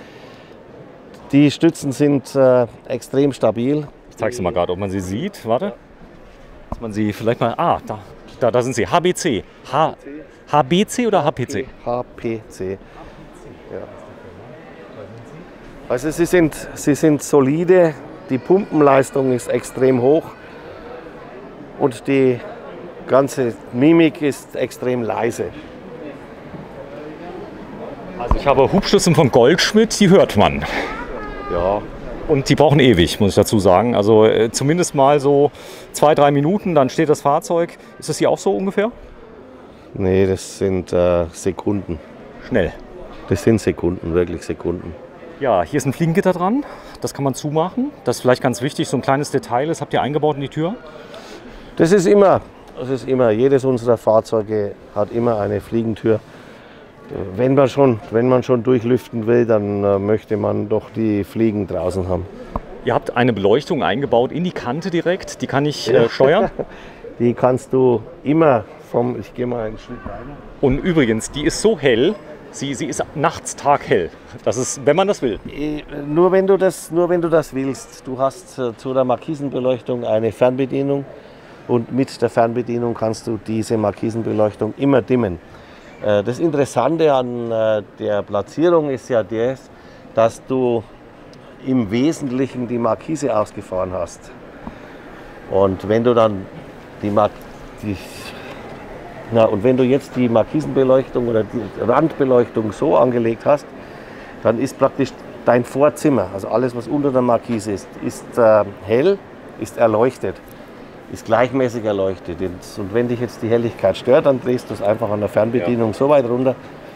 Die Stützen sind äh, extrem stabil. Ich zeige sie mal gerade, ob man sie sieht. Warte. Dass man sie vielleicht mal... Ah, da, da, da sind sie. H B C. H, H B C oder H P C? H P C. Ja. Also sie sind, sie sind solide, die Pumpenleistung ist extrem hoch und die ganze Mimik ist extrem leise. Also ich habe Hubstützen von Goldschmidt, die hört man. Ja. Und die brauchen ewig, muss ich dazu sagen. Also äh, zumindest mal so zwei, drei Minuten, dann steht das Fahrzeug. Ist das hier auch so ungefähr? Nee, das sind äh, Sekunden. Schnell. Das sind Sekunden, wirklich Sekunden. Ja, hier ist ein Fliegengitter dran. Das kann man zumachen. Das ist vielleicht ganz wichtig, so ein kleines Detail. Das habt ihr eingebaut in die Tür? Das ist immer, das ist immer. Jedes unserer Fahrzeuge hat immer eine Fliegentür. Wenn man schon, wenn man schon durchlüften will, dann äh, möchte man doch die Fliegen draußen haben. Ihr habt eine Beleuchtung eingebaut in die Kante direkt. Die kann ich äh, steuern? Die kannst du immer vom... Ich gehe mal einen Schritt weiter. Und übrigens, die ist so hell, sie, sie ist nachts taghell. Das ist, wenn man das will. Äh, nur, wenn du das, nur wenn du das willst. Du hast äh, zu der Markisenbeleuchtung eine Fernbedienung. Und mit der Fernbedienung kannst du diese Markisenbeleuchtung immer dimmen. Das Interessante an der Platzierung ist ja das, dass du im Wesentlichen die Markise ausgefahren hast. Und wenn du dann die, Mark die na, und wenn du jetzt die Markisenbeleuchtung oder die Randbeleuchtung so angelegt hast, dann ist praktisch dein Vorzimmer, also alles, was unter der Markise ist, ist äh, hell, ist erleuchtet. Ist gleichmäßig erleuchtet. Und wenn dich jetzt die Helligkeit stört, dann drehst du es einfach an der Fernbedienung ja. so weit runter,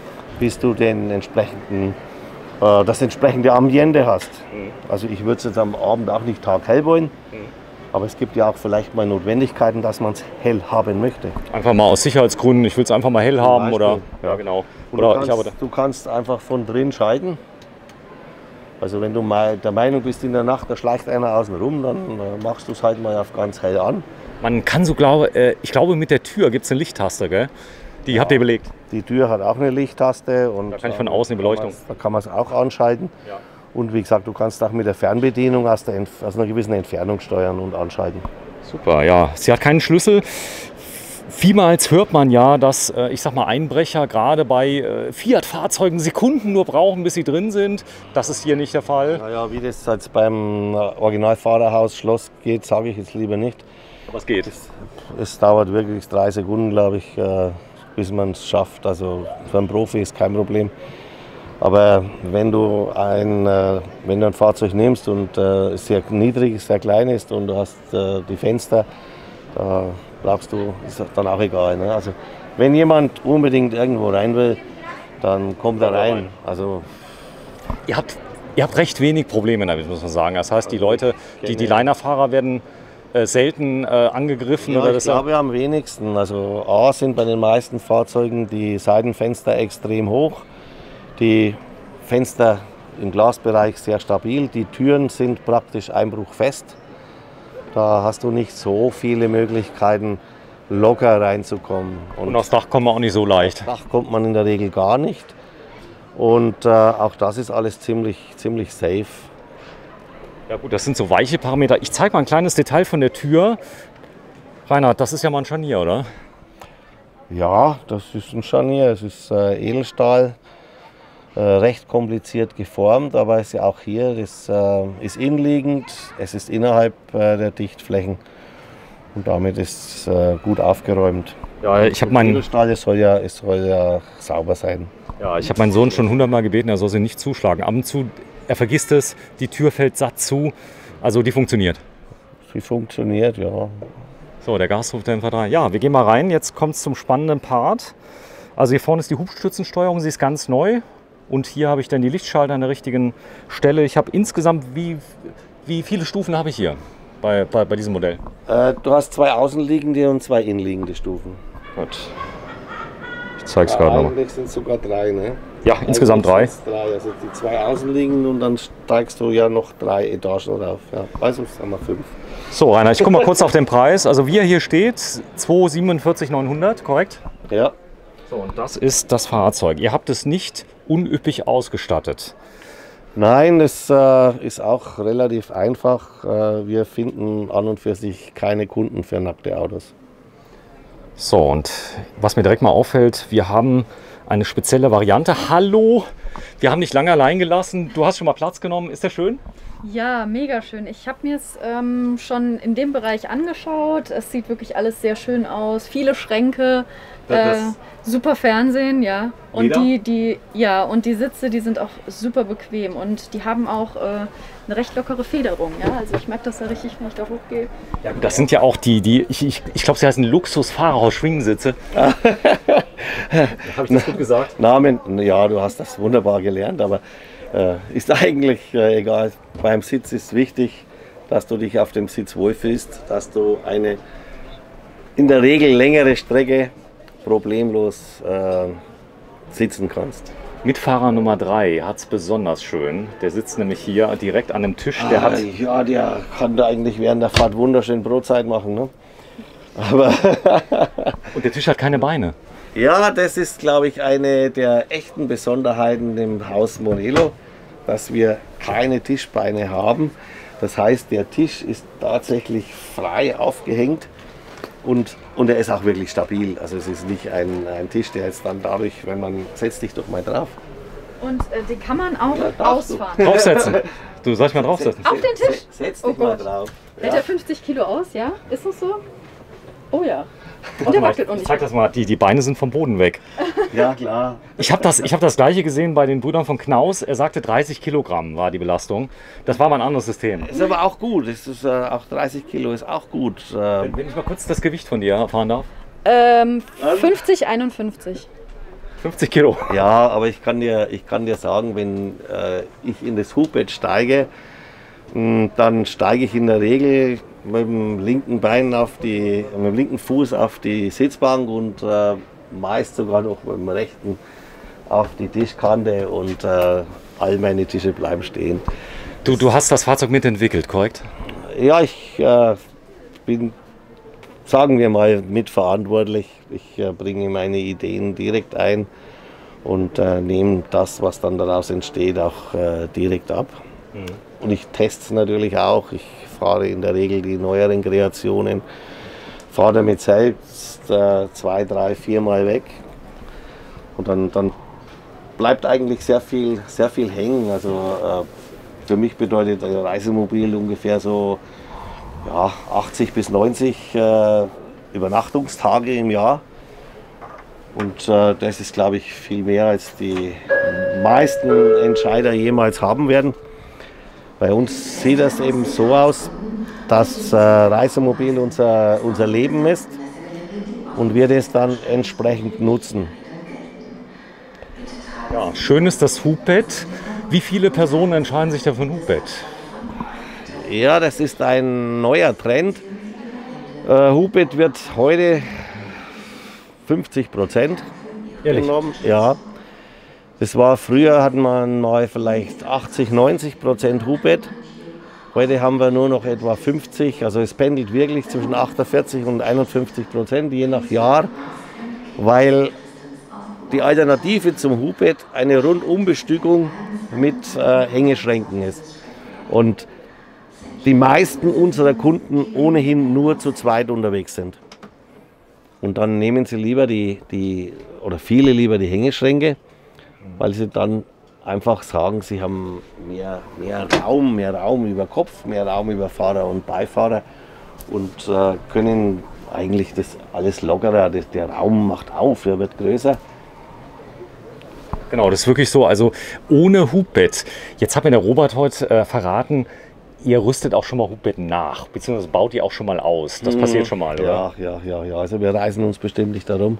bis du den entsprechenden, äh, das entsprechende Ambiente hast. Mhm. Also ich würde es jetzt am Abend auch nicht taghell wollen, mhm. aber es gibt ja auch vielleicht mal Notwendigkeiten, dass man es hell haben möchte. Einfach mal aus Sicherheitsgründen, ich will es einfach mal hell haben Beispiel, oder ja genau. Oder du, kannst, ich habe du kannst einfach von drin schalten. Also wenn du mal der Meinung bist, in der Nacht, da schleicht einer außen rum, dann äh, machst du es halt mal auf ganz hell an. Man kann so, glaube äh, ich glaube, mit der Tür gibt es eine Lichttaste, gell? Die ja, habt ihr belegt. Die Tür hat auch eine Lichttaste. Und da kann ich von außen die Beleuchtung. Da kann man es auch anschalten. Ja. Und wie gesagt, du kannst auch mit der Fernbedienung aus, der, aus einer gewissen Entfernung steuern und anschalten. Super, ja. Sie hat keinen Schlüssel. Vielmals hört man ja, dass, äh, ich sag mal, Einbrecher gerade bei äh, Fiat-Fahrzeugen Sekunden nur brauchen, bis sie drin sind. Das ist hier nicht der Fall. Naja, wie das jetzt beim Originalfahrerhaus Schloss geht, sage ich jetzt lieber nicht. Was geht? Es, es dauert wirklich drei Sekunden, glaube ich, äh, bis man es schafft. Also für einen Profi ist kein Problem. Aber wenn du ein, äh, wenn du ein Fahrzeug nimmst und äh, sehr niedrig, sehr klein ist und du hast äh, die Fenster, da brauchst du, ist dann auch egal. Ne? Also wenn jemand unbedingt irgendwo rein will, dann kommt er rein. Also ihr habt, ihr habt recht wenig Probleme damit, muss man sagen. Das heißt, die Leute, die, die Linerfahrer werden äh, selten äh, angegriffen. Ja, oder ich das glaube am wenigsten. Also A sind bei den meisten Fahrzeugen die Seitenfenster extrem hoch. Die Fenster im Glasbereich sehr stabil. Die Türen sind praktisch einbruchfest. Da hast du nicht so viele Möglichkeiten, locker reinzukommen. Und, und aufs Dach kommt man auch nicht so leicht. Aufs Dach kommt man in der Regel gar nicht. Und äh, auch das ist alles ziemlich, ziemlich safe. Ja gut, das sind so weiche Parameter. Ich zeige mal ein kleines Detail von der Tür. Reinhard, das ist ja mal ein Scharnier, oder? Ja, das ist ein Scharnier. Es ist äh, Edelstahl. Äh, recht kompliziert geformt, aber es ist ja auch hier, das äh, ist innenliegend, es ist innerhalb äh, der Dichtflächen und damit ist es äh, gut aufgeräumt. Ja, ich habe meinen Edelstahl, es soll ja, es soll ja sauber sein. Ja, ich habe meinen Sohn schon hundertmal gebeten, er soll sie nicht zuschlagen. Ab und zu, er vergisst es, die Tür fällt satt zu, also die funktioniert. Sie funktioniert, ja. So, der Gasdruckdämpfer drei. Ja, wir gehen mal rein, jetzt kommt es zum spannenden Part. Also hier vorne ist die Hubstützensteuerung, sie ist ganz neu. Und hier habe ich dann die Lichtschalter an der richtigen Stelle. Ich habe insgesamt, wie, wie viele Stufen habe ich hier bei, bei, bei diesem Modell? Äh, du hast zwei außenliegende und zwei innenliegende Stufen. Gut. Ich zeige es gerade nochmal. Eigentlich sind es sogar drei, ne? Ja, eigentlich insgesamt drei. drei. Also die zwei außenliegenden und dann steigst du ja noch drei Etagen drauf. Ja, also sagen wir fünf. So, Rainer, ich gucke mal kurz auf den Preis. Also wie er hier steht, zweihundertsiebenundvierzig neunhundert, korrekt? Ja. So, und das ist das Fahrzeug. Ihr habt es nicht unüppig ausgestattet. Nein, es äh, ist auch relativ einfach. Äh, wir finden an und für sich keine Kunden für nackte Autos. So, und was mir direkt mal auffällt, wir haben eine spezielle Variante. Hallo, wir haben dich lange allein gelassen. Du hast schon mal Platz genommen. Ist der schön? Ja, mega schön. Ich habe mir es ähm, schon in dem Bereich angeschaut. Es sieht wirklich alles sehr schön aus. Viele Schränke, äh, super Fernsehen, ja. Und Leder? die, die, ja, und die Sitze, die sind auch super bequem und die haben auch äh, eine recht lockere Federung. Ja? Also ich merke das ja richtig, wenn ich da hochgehe. Ja, das sind ja auch die, die ich, ich, ich glaube, sie heißen Luxus-Fahrerhaus-Schwingensitze. Habe ich das gut gesagt? Namen, ja, du hast das wunderbar gelernt, aber äh, ist eigentlich äh, egal. Beim Sitz ist wichtig, dass du dich auf dem Sitz wohlfühlst, dass du eine in der Regel längere Strecke problemlos äh, sitzen kannst. Mitfahrer Nummer drei hat es besonders schön. Der sitzt nämlich hier direkt an einem Tisch. Der ah, hat ja, der kann da eigentlich während der Fahrt wunderschön Brotzeit machen. Ne? Aber und der Tisch hat keine Beine. Ja, das ist, glaube ich, eine der echten Besonderheiten im Haus Morello, dass wir keine Tischbeine haben. Das heißt, der Tisch ist tatsächlich frei aufgehängt. Und, und er ist auch wirklich stabil. Also es ist nicht ein, ein Tisch, der jetzt dann dadurch, wenn man, setz dich doch mal drauf. Und äh, den kann man auch Ja, ausfahren. du. Draufsetzen. Du sollst mal draufsetzen. Auf den Tisch? Setz, setz Oh dich mal Gott. drauf. Hält er fünfzig Kilo aus, ja? Ist das so? Oh ja. Und Warte der mal, wackelt auch ich nicht. zeig das mal. Die, die Beine sind vom Boden weg. Ja, klar. Ich habe das, ich hab das gleiche gesehen bei den Brüdern von Knaus. Er sagte dreißig Kilogramm war die Belastung. Das war mal ein anderes System. Ist aber auch gut. Das ist, äh, auch dreißig Kilo ist auch gut. Äh, Wenn ich mal kurz das Gewicht von dir erfahren darf. Ähm, fünfzig, einundfünfzig. fünfzig Kilo. Ja, aber ich kann dir, ich kann dir sagen, wenn äh, ich in das Hubbett steige, mh, dann steige ich in der Regel mit dem linken Bein auf die, mit dem linken Fuß auf die Sitzbank und äh, meist sogar noch mit dem rechten auf die Tischkante und äh, all meine Tische bleiben stehen. Du, du hast das Fahrzeug mitentwickelt, korrekt? Ja, ich äh, bin, sagen wir mal, mitverantwortlich. Ich äh, bringe meine Ideen direkt ein und äh, nehme das, was dann daraus entsteht, auch äh, direkt ab. Mhm. Und ich teste es natürlich auch. Ich fahre in der Regel die neueren Kreationen, fahre damit selbst äh, zwei, drei, vier Mal weg. Und dann, dann bleibt eigentlich sehr viel, sehr viel hängen. Also, äh, für mich bedeutet ein Reisemobil ungefähr so ja, achtzig bis neunzig äh, Übernachtungstage im Jahr. Und äh, das ist, glaube ich, viel mehr, als die meisten Entscheider jemals haben werden. Bei uns sieht das eben so aus, dass äh, Reisemobil unser, unser Leben ist und wir das dann entsprechend nutzen. Ja, schön ist das Hubbett. Wie viele Personen entscheiden sich da für ein Hubbett? Ja, das ist ein neuer Trend. Äh, Hubbett wird heute fünfzig Prozent genommen. Ja. Das war früher, hatten wir mal vielleicht achtzig, neunzig Prozent Hubbett. Heute haben wir nur noch etwa fünfzig. Also es pendelt wirklich zwischen achtundvierzig und einundfünfzig Prozent je nach Jahr, weil die Alternative zum Hubbett eine Rundumbestückung mit äh, Hängeschränken ist. Und die meisten unserer Kunden ohnehin nur zu zweit unterwegs sind. Und dann nehmen sie lieber die, die oder viele lieber die Hängeschränke, weil sie dann einfach sagen, sie haben mehr, mehr Raum, mehr Raum über Kopf, mehr Raum über Fahrer und Beifahrer und äh, können eigentlich das alles lockerer, das, der Raum macht auf, er wird größer. Genau, das ist wirklich so, also ohne Hubbett. Jetzt hat mir der Robert heute äh, verraten, ihr rüstet auch schon mal Hubbetten nach, beziehungsweise baut ihr auch schon mal aus. Das passiert schon mal, oder? Ja, ja, ja, ja. Also wir reißen uns bestimmt nicht darum.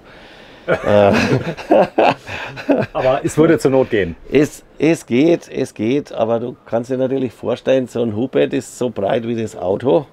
Aber es würde zur Not gehen. Es, es geht, es geht, aber du kannst dir natürlich vorstellen, so ein Hubbett ist so breit wie das Auto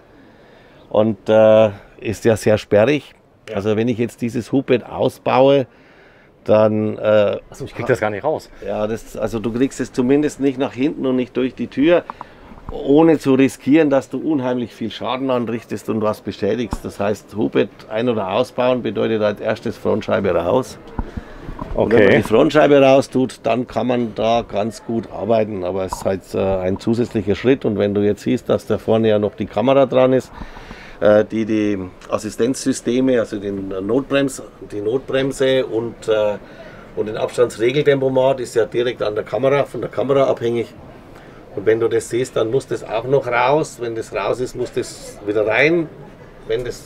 und äh, ist ja sehr sperrig. Ja. Also wenn ich jetzt dieses Hubbett ausbaue, dann... Äh, Achso, ich krieg das gar nicht raus. Ja, das, also du kriegst es zumindest nicht nach hinten und nicht durch die Tür, ohne zu riskieren, dass du unheimlich viel Schaden anrichtest und was beschädigst. Das heißt, Hubbett ein- oder ausbauen bedeutet als erstes Frontscheibe raus. Okay. Und wenn man die Frontscheibe raus tut, dann kann man da ganz gut arbeiten. Aber es ist halt äh, ein zusätzlicher Schritt. Und wenn du jetzt siehst, dass da vorne ja noch die Kamera dran ist, äh, die die Assistenzsysteme, also den Notbrems, die Notbremse und, äh, und den Abstandsregeltempomat ist ja direkt an der Kamera, von der Kamera abhängig. Und wenn du das siehst, dann muss das auch noch raus. Wenn das raus ist, muss das wieder rein. Wenn das,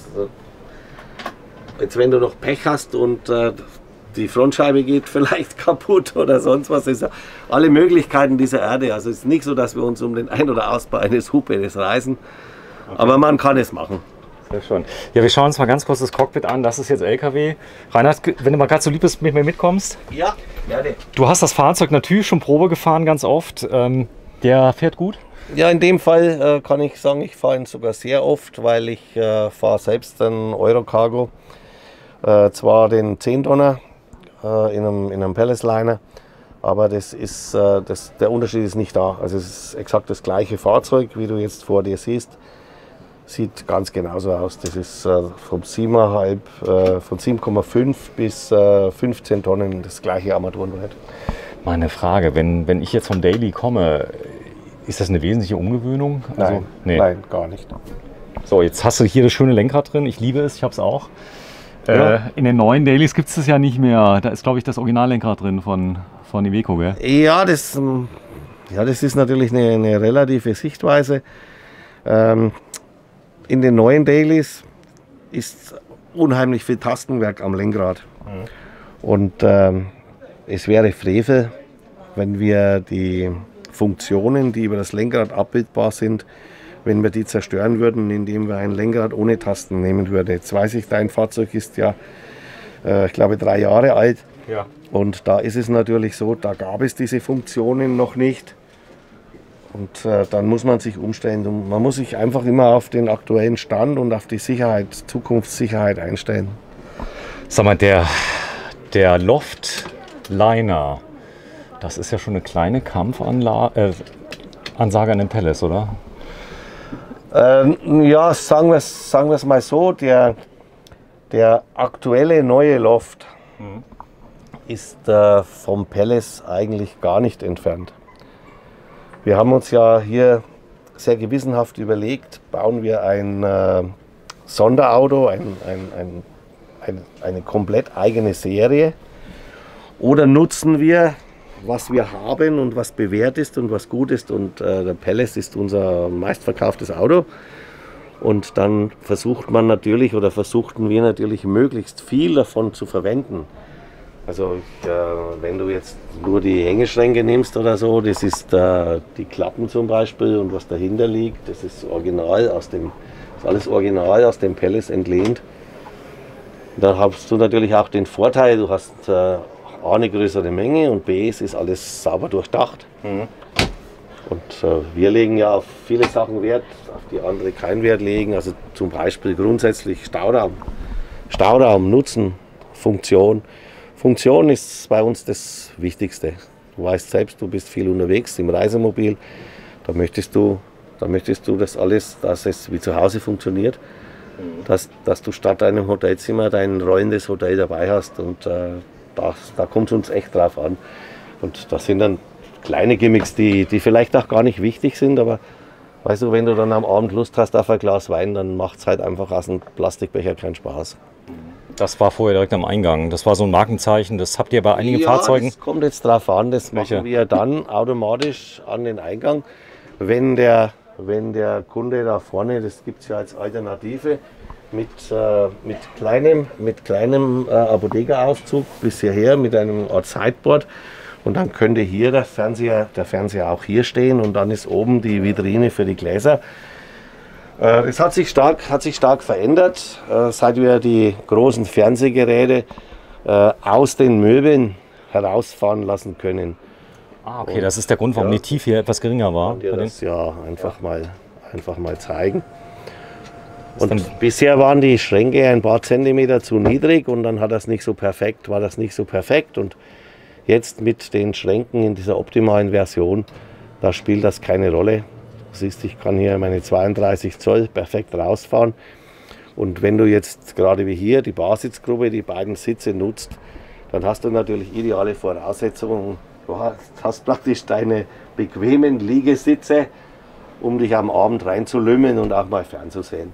jetzt wenn du noch Pech hast und äh, die Frontscheibe geht vielleicht kaputt oder sonst was, ist ja alle Möglichkeiten dieser Erde. Also es ist nicht so, dass wir uns um den Ein- oder Ausbau eines Hubbettes reißen. Okay. Aber man kann es machen. Sehr schön. Ja, wir schauen uns mal ganz kurz das Cockpit an. Das ist jetzt L K W. Reinhard, wenn du mal gerade so lieb bist, mit mir mitkommst. Ja, gerne. Du hast das Fahrzeug natürlich schon Probe gefahren, ganz oft. Ähm, Der fährt gut? Ja, in dem Fall äh, kann ich sagen, ich fahre ihn sogar sehr oft, weil ich äh, fahre selbst einen Eurocargo. Äh, zwar den zehn Tonner äh, in einem, in einem Palace-Liner, aber das ist, äh, das, der Unterschied ist nicht da. Also es ist exakt das gleiche Fahrzeug, wie du jetzt vor dir siehst. Sieht ganz genauso aus. Das ist äh, vom sieben Komma fünf, äh, von sieben Komma fünf bis äh, fünfzehn Tonnen das gleiche Armaturenbrett. Meine Frage, wenn, wenn ich jetzt vom Daily komme, ist das eine wesentliche Umgewöhnung? Nein, also, nee. Nein, gar nicht. So, jetzt hast du hier das schöne Lenkrad drin. Ich liebe es, ich habe es auch. Ja. Äh, in den neuen Dailies gibt es das ja nicht mehr. Da ist, glaube ich, das Originallenkrad drin von, von Iveco, gell? Ja, das, ja, das ist natürlich eine, eine relative Sichtweise. Ähm, in den neuen Dailies ist unheimlich viel Tastenwerk am Lenkrad. Mhm. Und ähm, es wäre Frevel, wenn wir die Funktionen, die über das Lenkrad abbildbar sind, wenn wir die zerstören würden, indem wir ein Lenkrad ohne Tasten nehmen würden. Jetzt weiß ich, dein Fahrzeug ist ja, äh, ich glaube, drei Jahre alt. Ja. Und da ist es natürlich so, da gab es diese Funktionen noch nicht. Und äh, dann muss man sich umstellen. Und man muss sich einfach immer auf den aktuellen Stand und auf die Sicherheit, Zukunftssicherheit einstellen. Sag mal, der, der Loftliner, das ist ja schon eine kleine Kampfansage äh, an den Pelles, oder? Ähm, ja, sagen wir es sagen wir's mal so, der, der aktuelle neue Loft mhm. ist äh, vom Pelles eigentlich gar nicht entfernt. Wir haben uns ja hier sehr gewissenhaft überlegt, bauen wir ein äh, Sonderauto, ein, ein, ein, ein, eine komplett eigene Serie, oder nutzen wir, was wir haben und was bewährt ist und was gut ist, und äh, der Pelles ist unser meistverkauftes Auto, und dann versucht man natürlich oder versuchten wir natürlich möglichst viel davon zu verwenden. Also äh, wenn du jetzt nur die Hängeschränke nimmst oder so, das ist äh, die Klappen zum Beispiel, und was dahinter liegt, das ist original aus dem, das ist alles original aus dem Pelles entlehnt. Dann hast du natürlich auch den Vorteil, du hast äh, A, eine größere Menge, und B, es ist alles sauber durchdacht. Mhm. Und äh, wir legen ja auf viele Sachen Wert, auf die andere keinen Wert legen. Also zum Beispiel grundsätzlich Stauraum, Stauraum, Nutzen, Funktion. Funktion ist bei uns das Wichtigste. Du weißt selbst, du bist viel unterwegs im Reisemobil. Da möchtest du, da möchtest du, dass alles, dass es wie zu Hause funktioniert. Mhm. Dass, dass du statt deinem Hotelzimmer dein rollendes Hotel dabei hast. Und äh, das, da kommt es uns echt drauf an. Und das sind dann kleine Gimmicks, die, die vielleicht auch gar nicht wichtig sind. Aber weißt du, wenn du dann am Abend Lust hast auf ein Glas Wein, dann macht es halt einfach aus einem Plastikbecher keinen Spaß. Das war vorher direkt am Eingang. Das war so ein Markenzeichen. Das habt ihr bei einigen ja, Fahrzeugen? Das kommt jetzt drauf an. Das Welche? machen wir dann automatisch an den Eingang. Wenn der, wenn der Kunde da vorne, das gibt es ja als Alternative, mit, äh, mit kleinem, mit kleinem äh, Apothekerauszug bis hierher mit einem Art Sideboard. Und dann könnte hier der Fernseher, der Fernseher auch hier stehen, und dann ist oben die Vitrine für die Gläser. Es hat sich stark, hat sich stark verändert, seit wir die großen Fernsehgeräte aus den Möbeln herausfahren lassen können. Ah, okay, und das ist der Grund, warum ja, die Tiefe hier etwas geringer war. Kann dir das ja einfach, ja. Mal, einfach mal zeigen. Und bisher waren die Schränke ein paar Zentimeter zu niedrig, und dann hat das nicht so perfekt, war das nicht so perfekt. Und jetzt mit den Schränken in dieser optimalen Version, da spielt das keine Rolle. Du siehst, ich kann hier meine zweiunddreißig Zoll perfekt rausfahren. Und wenn du jetzt gerade wie hier die Barsitzgruppe, die beiden Sitze nutzt, dann hast du natürlich ideale Voraussetzungen. Du hast, hast praktisch deine bequemen Liegesitze, um dich am Abend reinzulümmeln und auch mal fernzusehen.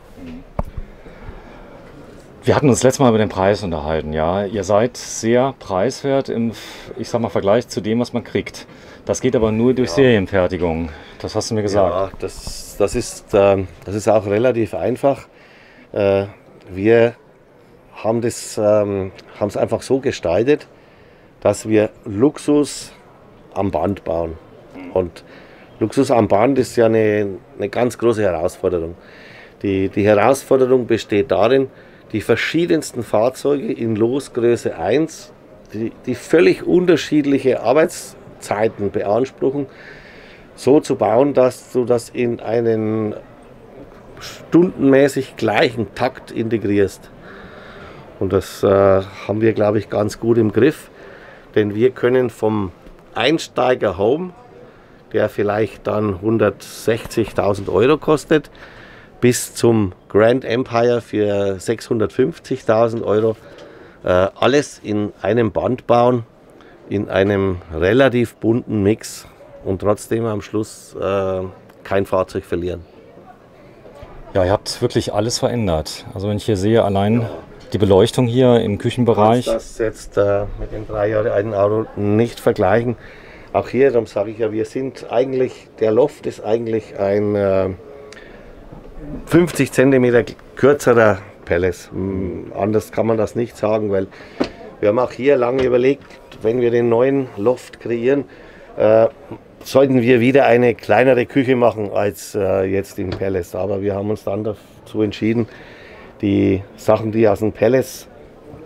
Wir hatten uns letztes Mal über den Preis unterhalten. Ja, ihr seid sehr preiswert im, ich sag mal, Vergleich zu dem, was man kriegt. Das geht aber nur durch ja. Serienfertigung. Das hast du mir gesagt. Ja, das, das, ist, äh, das ist auch relativ einfach. Äh, wir haben es ähm, einfach so gestaltet, dass wir Luxus am Band bauen. Und Luxus am Band ist ja eine, eine ganz große Herausforderung. Die, die Herausforderung besteht darin, die verschiedensten Fahrzeuge in Losgröße eins, die, die völlig unterschiedliche Arbeitszeiten beanspruchen, so zu bauen, dass du das in einen stundenmäßig gleichen Takt integrierst. Und das äh, haben wir, glaube ich, ganz gut im Griff, denn wir können vom Einsteiger Home, der vielleicht dann hundertsechzigtausend Euro kostet, bis zum Grand Empire für sechshundertfünfzigtausend Euro äh, alles in einem Band bauen, in einem relativ bunten Mix und trotzdem am Schluss äh, kein Fahrzeug verlieren. Ja, ihr habt wirklich alles verändert. Also wenn ich hier sehe, allein ja. die Beleuchtung hier im Küchenbereich. Du kannst das jetzt äh, mit dem drei Jahre alten Auto nicht vergleichen. Auch hier, darum sage ich ja, wir sind eigentlich, der Loft ist eigentlich ein äh, fünfzig Zentimeter kürzerer Pelles. Anders kann man das nicht sagen, weil wir haben auch hier lange überlegt, wenn wir den neuen Loft kreieren, äh, sollten wir wieder eine kleinere Küche machen als äh, jetzt im Pelles. Aber wir haben uns dann dazu entschieden, die Sachen, die aus dem Pelles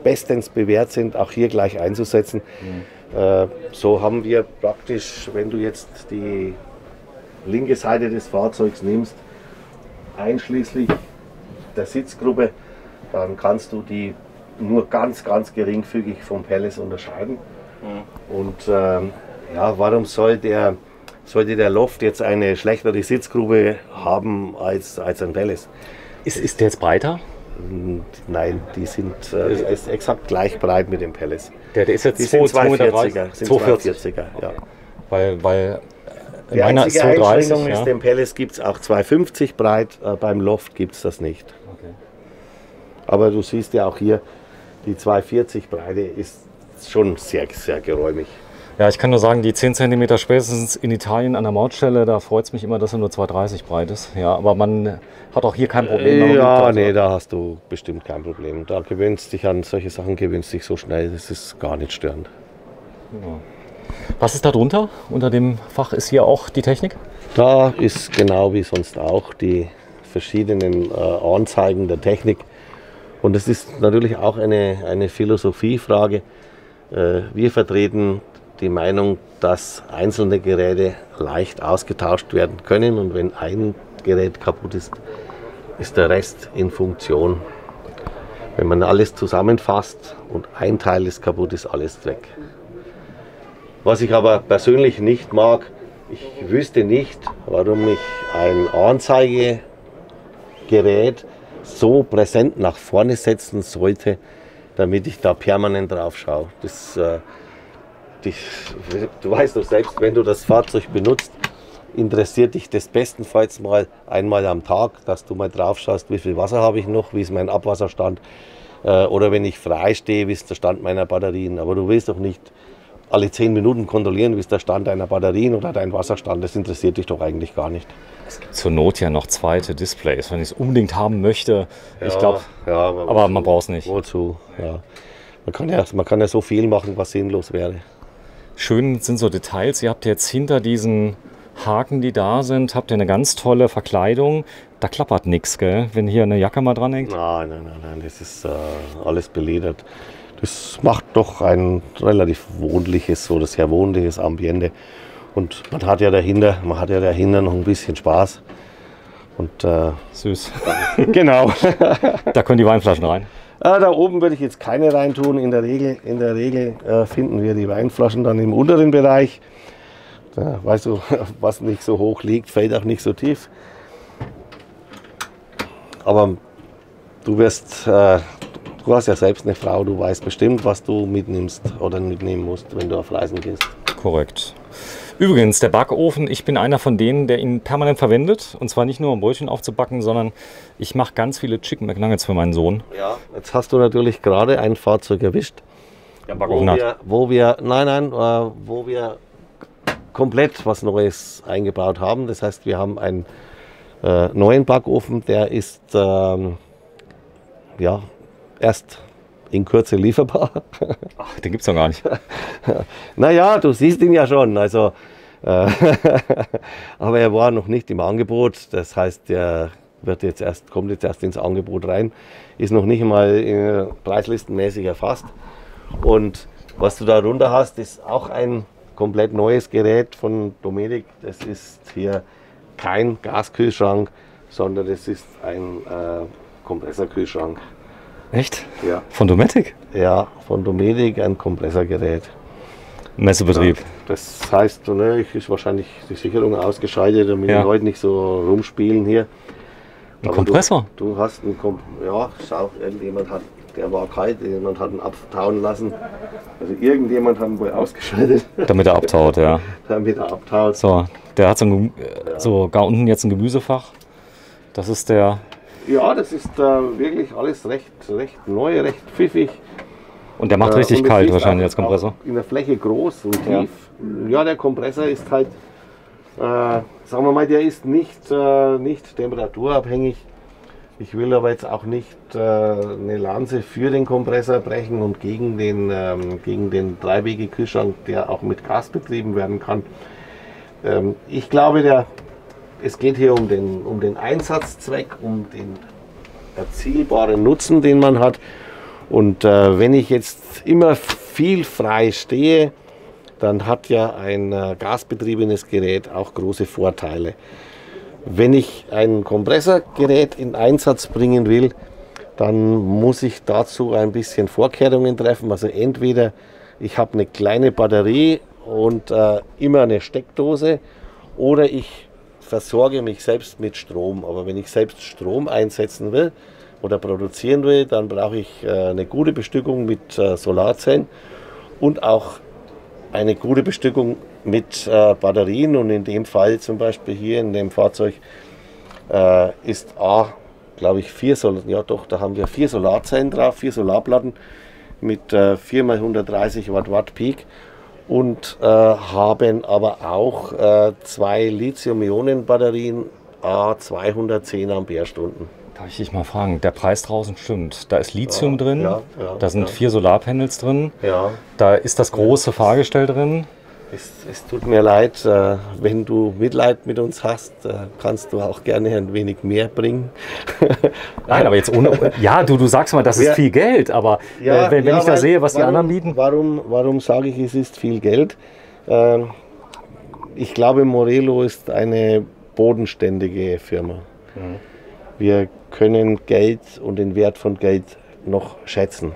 bestens bewährt sind, auch hier gleich einzusetzen. Mhm. Äh, so haben wir praktisch, wenn du jetzt die linke Seite des Fahrzeugs nimmst, einschließlich der Sitzgruppe, dann kannst du die nur ganz, ganz geringfügig vom Palace unterscheiden. Mhm. Und ähm, ja, warum soll der, sollte der Loft jetzt eine schlechtere Sitzgruppe haben als, als ein Palace? Ist, ist der jetzt breiter? Nein, die sind äh, ist exakt gleich breit mit dem Palace. Der, der ist jetzt die sind zweihundertvierziger. zweihundertvierziger, ja. Weil, weil die einzige Einschränkung ist, dem Palace gibt es auch zweihundertfünfzig breit, äh, beim Loft gibt es das nicht. Okay. Aber du siehst ja auch hier, die zweihundertvierzig Breite ist schon sehr, sehr geräumig. Ja, ich kann nur sagen, die zehn Zentimeter spätestens in Italien an der Mautstelle, da freut es mich immer, dass er nur zweihundertdreißig breit ist. Ja, aber man hat auch hier kein Problem. Äh, ja, nee, da hast du bestimmt kein Problem. Da gewöhnst dich an solche Sachen, gewöhnst dich so schnell, das ist gar nicht störend. Ja. Was ist da drunter? Unter dem Fach ist hier auch die Technik? Da ist genau wie sonst auch die verschiedenen äh, Anzeigen der Technik. Und es ist natürlich auch eine, eine Philosophiefrage. Äh, wir vertreten die Meinung, dass einzelne Geräte leicht ausgetauscht werden können und wenn ein Gerät kaputt ist, ist der Rest in Funktion. Wenn man alles zusammenfasst und ein Teil ist kaputt, ist alles weg. Was ich aber persönlich nicht mag, ich wüsste nicht, warum ich ein Anzeigegerät so präsent nach vorne setzen sollte, damit ich da permanent drauf schaue. Das, äh, die, du weißt doch selbst, wenn du das Fahrzeug benutzt, interessiert dich das bestenfalls mal einmal am Tag, dass du mal drauf schaust, wie viel Wasser habe ich noch, wie ist mein Abwasserstand, äh, oder wenn ich frei stehe, wie ist der Stand meiner Batterien. Aber du willst doch nicht alle zehn Minuten kontrollieren, wie ist der Stand deiner Batterien oder dein Wasserstand. Das interessiert dich doch eigentlich gar nicht. Es gibt zur Not ja noch zweite Displays, wenn ich es unbedingt haben möchte. Ja, ich glaube, ja, aber, aber man braucht es nicht. Wozu? Ja. Man kann ja, man kann ja so viel machen, was sinnlos wäre. Schön sind so Details. Ihr habt jetzt hinter diesen Haken, die da sind, habt ihr eine ganz tolle Verkleidung. Da klappert nichts, gell? Wenn hier eine Jacke mal dran hängt. Nein, nein, nein, nein, das ist äh, alles beledert. Das macht doch ein relativ wohnliches oder sehr wohnliches Ambiente. Und man hat ja dahinter, man hat ja dahinter noch ein bisschen Spaß. Und, äh, süß. Genau. Da können die Weinflaschen rein. Äh, da oben würde ich jetzt keine reintun. In der Regel, in der Regel äh, finden wir die Weinflaschen dann im unteren Bereich. Da, weißt du, was nicht so hoch liegt, fällt auch nicht so tief. Aber du wirst, äh, du hast ja selbst eine Frau, du weißt bestimmt, was du mitnimmst oder mitnehmen musst, wenn du auf Reisen gehst. Korrekt. Übrigens, der Backofen, ich bin einer von denen, der ihn permanent verwendet. Und zwar nicht nur, um Brötchen aufzubacken, sondern ich mache ganz viele Chicken McNuggets für meinen Sohn. Ja, jetzt hast du natürlich gerade ein Fahrzeug erwischt, Der wo wir, wo wir, nein, nein, äh, wo wir komplett was Neues eingebaut haben. Das heißt, wir haben einen äh, neuen Backofen, der ist ähm, ja, erst in Kürze lieferbar. Ach, den gibt es noch gar nicht. Naja, du siehst ihn ja schon. Also, äh, aber er war noch nicht im Angebot. Das heißt, der wird jetzt erst, kommt jetzt erst ins Angebot rein. Ist noch nicht mal äh, preislistenmäßig erfasst. Und was du da runter hast, ist auch ein komplett neues Gerät von Dometic. Das ist hier kein Gaskühlschrank, sondern das ist ein äh, Kompressorkühlschrank. Echt? Ja. Von Dometic? Ja, von Dometic ein Kompressorgerät. Messebetrieb. Ja, das heißt, ne, ist wahrscheinlich die Sicherung ausgeschaltet, damit Ja. die Leute nicht so rumspielen hier. Ein Aber Kompressor? Du, du hast einen Kom ja, schau, irgendjemand hat, der war kalt, jemand hat ihn abtauen lassen. Also irgendjemand hat ihn wohl ausgeschaltet, Damit er abtaut, ja. damit er abtaut. So, der hat so, ein, äh, so gar unten jetzt ein Gemüsefach. Das ist der. Ja, das ist äh, wirklich alles recht, recht neu, recht pfiffig. Und der macht Äh, richtig und du kalt siehst wahrscheinlich auch- als Kompressor. auch in der Fläche groß und Ja. tief. Ja, der Kompressor ist halt, äh, sagen wir mal, der ist nicht, äh, nicht temperaturabhängig. Ich will aber jetzt auch nicht äh, eine Lanze für den Kompressor brechen und gegen den, ähm, gegen den Dreiwege-Kühlschrank, der auch mit Gas betrieben werden kann. Ähm, ich glaube, der, es geht hier um den, um den Einsatzzweck, um den erzielbaren Nutzen, den man hat. Und äh, wenn ich jetzt immer viel frei stehe, dann hat ja ein äh, gasbetriebenes Gerät auch große Vorteile. Wenn ich ein Kompressorgerät in Einsatz bringen will, dann muss ich dazu ein bisschen Vorkehrungen treffen. Also entweder ich habe eine kleine Batterie und äh, immer eine Steckdose, oder ich versorge mich selbst mit Strom. Aber wenn ich selbst Strom einsetzen will oder produzieren will, dann brauche ich äh, eine gute Bestückung mit äh, Solarzellen und auch eine gute Bestückung mit äh, Batterien. Und in dem Fall zum Beispiel hier in dem Fahrzeug äh, ist A, glaube ich, vier Sol ja doch, da haben wir vier Solarzellen drauf, vier Solarplatten mit äh, vier mal hundertdreißig Watt Watt Peak und äh, haben aber auch äh, zwei Lithium-Ionen-Batterien A zweihundertzehn Ampere-Stunden. Darf ich dich mal fragen, der Preis draußen stimmt. Da ist Lithium ja, drin, ja, ja, da sind ja. vier Solarpanels drin, ja. Da ist das große Fahrgestell drin. Es, es tut mir leid, äh, wenn du Mitleid mit uns hast, äh, kannst du auch gerne ein wenig mehr bringen. Nein, aber jetzt ohne. Ja, du, du sagst mal, das ist Ja. viel Geld, aber Ja, äh, wenn, wenn ja, ich da weil- sehe, was die warum, anderen bieten. Warum, warum sage ich, es ist viel Geld? Ähm, ich glaube, Morelo ist eine bodenständige Firma. Mhm. Wir können Geld und den Wert von Geld noch schätzen.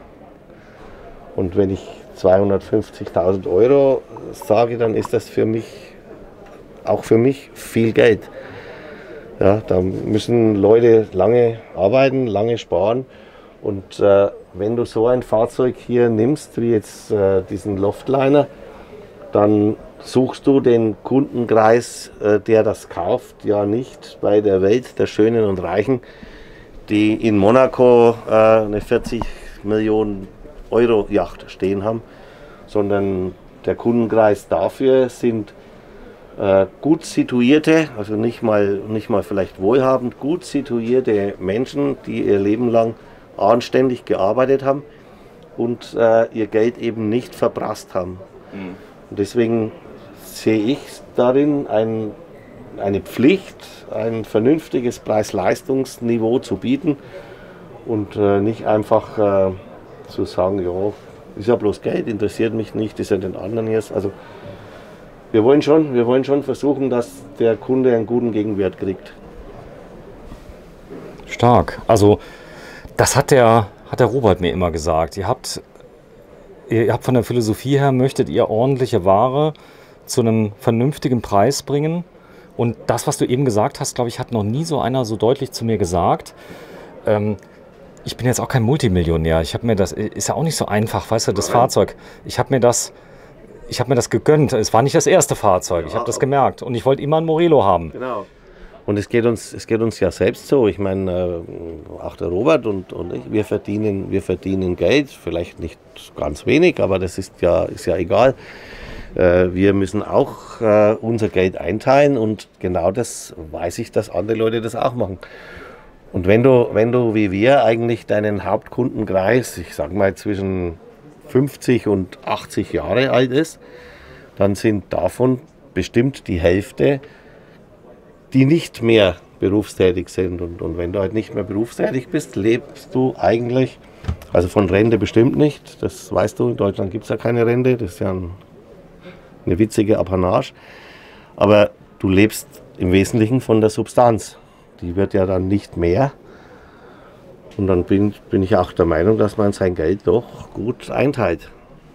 Und wenn ich zweihundertfünfzigtausend Euro sage, dann ist das für mich, auch für mich, viel Geld. Ja, da müssen Leute lange arbeiten, lange sparen. Und äh, wenn du so ein Fahrzeug hier nimmst, wie jetzt äh, diesen Loftliner, dann suchst du den Kundenkreis, äh, der das kauft, ja nicht bei der Welt der Schönen und Reichen, die in Monaco äh, eine vierzig Millionen Euro Yacht stehen haben, sondern der Kundenkreis dafür sind äh, gut situierte, also nicht mal, nicht mal vielleicht wohlhabend, gut situierte Menschen, die ihr Leben lang anständig gearbeitet haben und äh, ihr Geld eben nicht verprasst haben. Mhm. Und deswegen sehe ich darin ein, eine Pflicht, ein vernünftiges Preis-Leistungs-Niveau zu bieten und äh, nicht einfach äh, zu sagen, ja, ist ja bloß Geld, interessiert mich nicht, ist ja den anderen jetzt. Also wir wollen schon, wir wollen schon versuchen, dass der Kunde einen guten Gegenwert kriegt. Stark. Also das hat der, hat der Robert mir immer gesagt. Ihr habt, ihr habt von der Philosophie her, möchtet ihr ordentliche Ware zu einem vernünftigen Preis bringen. Und das, was du eben gesagt hast, glaube ich, hat noch nie so einer so deutlich zu mir gesagt. Ähm, ich bin jetzt auch kein Multimillionär. Ich habe mir das, ist ja auch nicht so einfach, weißt du, das Nein. Fahrzeug. Ich habe mir das, ich habe mir das gegönnt. Es war nicht das erste Fahrzeug. Ich Ja, habe das aber- gemerkt. Und ich wollte immer ein Morelo haben. Genau. Und es geht uns, es geht uns ja selbst so. Ich meine, äh, auch der Robert und, und ich, wir verdienen, wir verdienen Geld, vielleicht nicht ganz wenig, aber das ist ja, ist ja egal. Äh, wir müssen auch äh, unser Geld einteilen und genau das weiß ich, dass andere Leute das auch machen. Und wenn du, wenn du wie wir eigentlich deinen Hauptkundenkreis, ich sag mal zwischen fünfzig und achtzig Jahre alt ist, dann sind davon bestimmt die Hälfte, die nicht mehr berufstätig sind. Und, und wenn du halt nicht mehr berufstätig bist, lebst du eigentlich, also von Rente bestimmt nicht, das weißt du, in Deutschland gibt es ja keine Rente, das ist ja ein, eine witzige Apanage, aber du lebst im Wesentlichen von der Substanz. Die wird ja dann nicht mehr. Und dann bin, bin ich auch der Meinung, dass man sein Geld doch gut einteilt.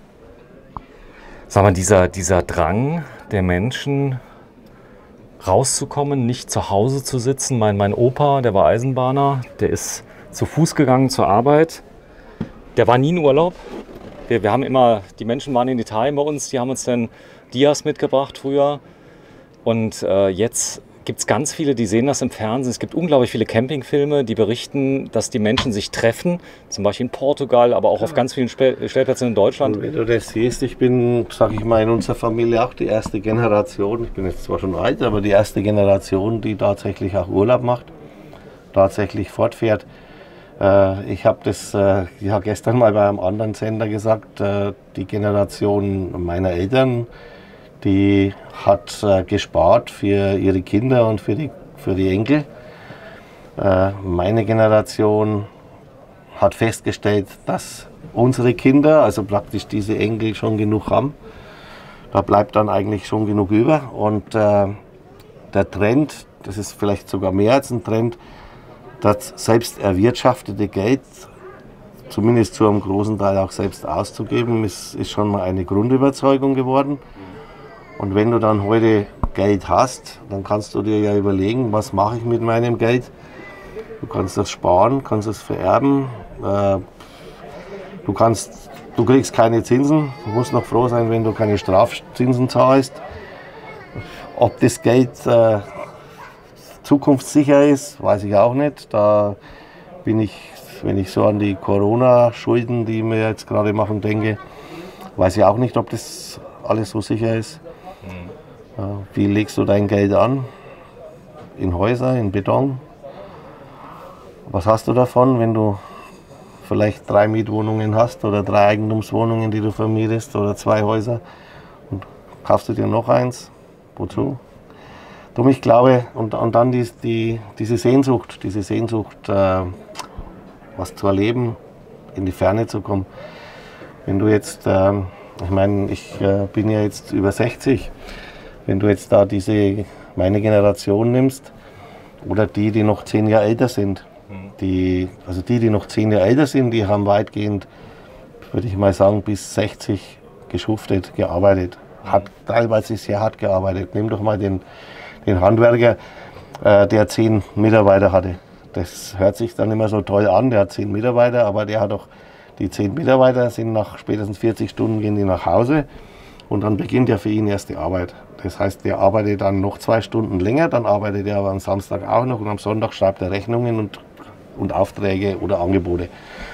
Sag mal, dieser, dieser Drang der Menschen, rauszukommen, nicht zu Hause zu sitzen. Mein, mein Opa, der war Eisenbahner, der ist zu Fuß gegangen zur Arbeit. Der war nie in Urlaub. Wir, wir haben immer, die Menschen waren in Italien bei uns, die haben uns dann Dias mitgebracht früher. Und äh, jetzt gibt es ganz viele, die sehen das im Fernsehen. Es gibt unglaublich viele Campingfilme, die berichten, dass die Menschen sich treffen. Zum Beispiel in Portugal, aber auch auf ganz vielen Spe- Stellplätzen in Deutschland. Und wenn du das siehst, ich bin, sag ich mal, in unserer Familie auch die erste Generation, ich bin jetzt zwar schon alt, aber die erste Generation, die tatsächlich auch Urlaub macht, tatsächlich fortfährt. Äh, ich habe das äh, ja gestern mal bei einem anderen Sender gesagt, äh, die Generation meiner Eltern, die hat äh, gespart für ihre Kinder und für die, für die Enkel. Äh, meine Generation hat festgestellt, dass unsere Kinder, also praktisch diese Enkel, schon genug haben. Da bleibt dann eigentlich schon genug über. Und äh, der Trend, das ist vielleicht sogar mehr als ein Trend, das selbst erwirtschaftete Geld, zumindest zu einem großen Teil auch selbst auszugeben, ist, ist schon mal eine Grundüberzeugung geworden. Und wenn du dann heute Geld hast, dann kannst du dir ja überlegen, was mache ich mit meinem Geld. Du kannst das sparen, kannst es vererben. Äh, du, kannst, du kriegst keine Zinsen. Du musst noch froh sein, wenn du keine Strafzinsen zahlst. Ob das Geld äh, zukunftssicher ist, weiß ich auch nicht. Da bin ich, wenn ich so an die Corona-Schulden, die wir jetzt gerade machen, denke, weiß ich auch nicht, ob das alles so sicher ist. Mhm. Äh, wie legst du dein Geld an? In Häuser, in Beton? Was hast du davon, wenn du vielleicht drei Mietwohnungen hast oder drei Eigentumswohnungen, die du vermietest oder zwei Häuser und kaufst du dir noch eins? Wozu? Darum ich glaube, und, und dann die, die, diese Sehnsucht, diese Sehnsucht, äh, was zu erleben, in die Ferne zu kommen. Wenn du jetzt, äh, ich meine, ich äh, bin ja jetzt über sechzig, wenn du jetzt da diese, meine Generation nimmst oder die, die noch zehn Jahre älter sind, Die, also die, die noch zehn Jahre älter sind, die haben weitgehend, würde ich mal sagen, bis sechzig geschuftet, gearbeitet. Hat teilweise sehr hart gearbeitet. Nimm doch mal den, den Handwerker, äh, der zehn Mitarbeiter hatte. Das hört sich dann immer so toll an, der hat zehn Mitarbeiter, aber der hat doch, die zehn Mitarbeiter sind nach spätestens vierzig Stunden gehen die nach Hause und dann beginnt ja für ihn erst die Arbeit. Das heißt, der arbeitet dann noch zwei Stunden länger, dann arbeitet er aber am Samstag auch noch und am Sonntag schreibt er Rechnungen und und Aufträge oder Angebote.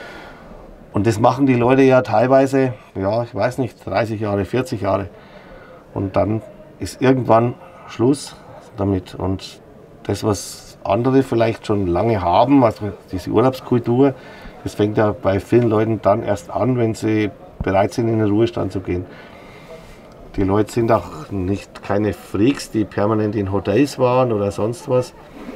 Und das machen die Leute ja teilweise, ja, ich weiß nicht, dreißig Jahre, vierzig Jahre. Und dann ist irgendwann Schluss damit. Und das, was andere vielleicht schon lange haben, also diese Urlaubskultur, das fängt ja bei vielen Leuten dann erst an, wenn sie bereit sind, in den Ruhestand zu gehen. Die Leute sind auch nicht keine Freaks, die permanent in Hotels waren oder sonst was.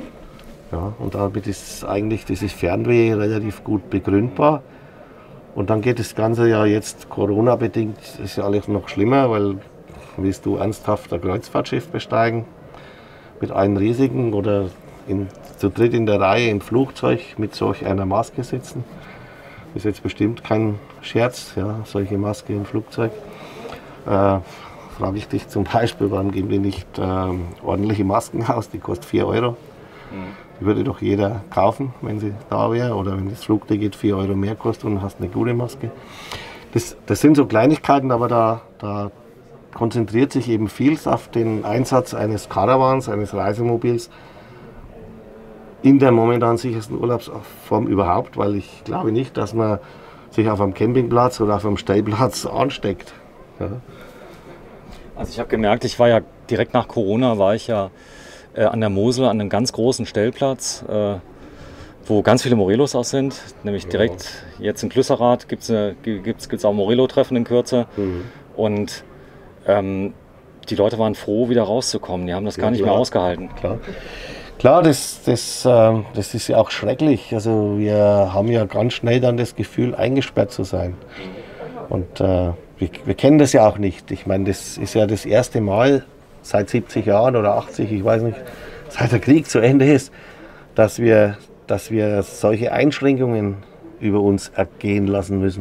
Ja, und damit ist eigentlich dieses Fernweh relativ gut begründbar. Und dann geht das Ganze ja jetzt Corona-bedingt, ist ja alles noch schlimmer, weil willst du ernsthaft ein Kreuzfahrtschiff besteigen mit allen Risiken oder in, zu dritt in der Reihe im Flugzeug mit solch einer Maske sitzen. Das ist jetzt bestimmt kein Scherz, ja, solche Maske im Flugzeug. Äh, frage ich dich zum Beispiel, warum geben die nicht äh, ordentliche Masken aus, die kosten vier Euro. Mhm. Die würde doch jeder kaufen, wenn sie da wäre, oder wenn das Flugticket vier Euro mehr kostet und du hast eine gute Maske. Das, das sind so Kleinigkeiten, aber da, da konzentriert sich eben viel auf den Einsatz eines Caravans, eines Reisemobils in der momentan sichersten Urlaubsform überhaupt, weil ich glaube nicht, dass man sich auf einem Campingplatz oder auf einem Stellplatz ansteckt. Ja. Also ich habe gemerkt, ich war ja direkt nach Corona, war ich ja an der Mosel an einem ganz großen Stellplatz, äh, wo ganz viele Morelos auch sind. Nämlich direkt ja. Jetzt in Klüsserath gibt es gibt's, gibt's auch Morelo-Treffen in Kürze. Mhm. Und ähm, die Leute waren froh, wieder rauszukommen. Die haben das ja, gar nicht klar. mehr ausgehalten. Klar, klar das, das, äh, das ist ja auch schrecklich. Also wir haben ja ganz schnell dann das Gefühl, eingesperrt zu sein. Und äh, wir, wir kennen das ja auch nicht. Ich meine, das ist ja das erste Mal seit siebzig Jahren oder achtzig, ich weiß nicht, seit der Krieg zu Ende ist, dass wir, dass wir solche Einschränkungen über uns ergehen lassen müssen.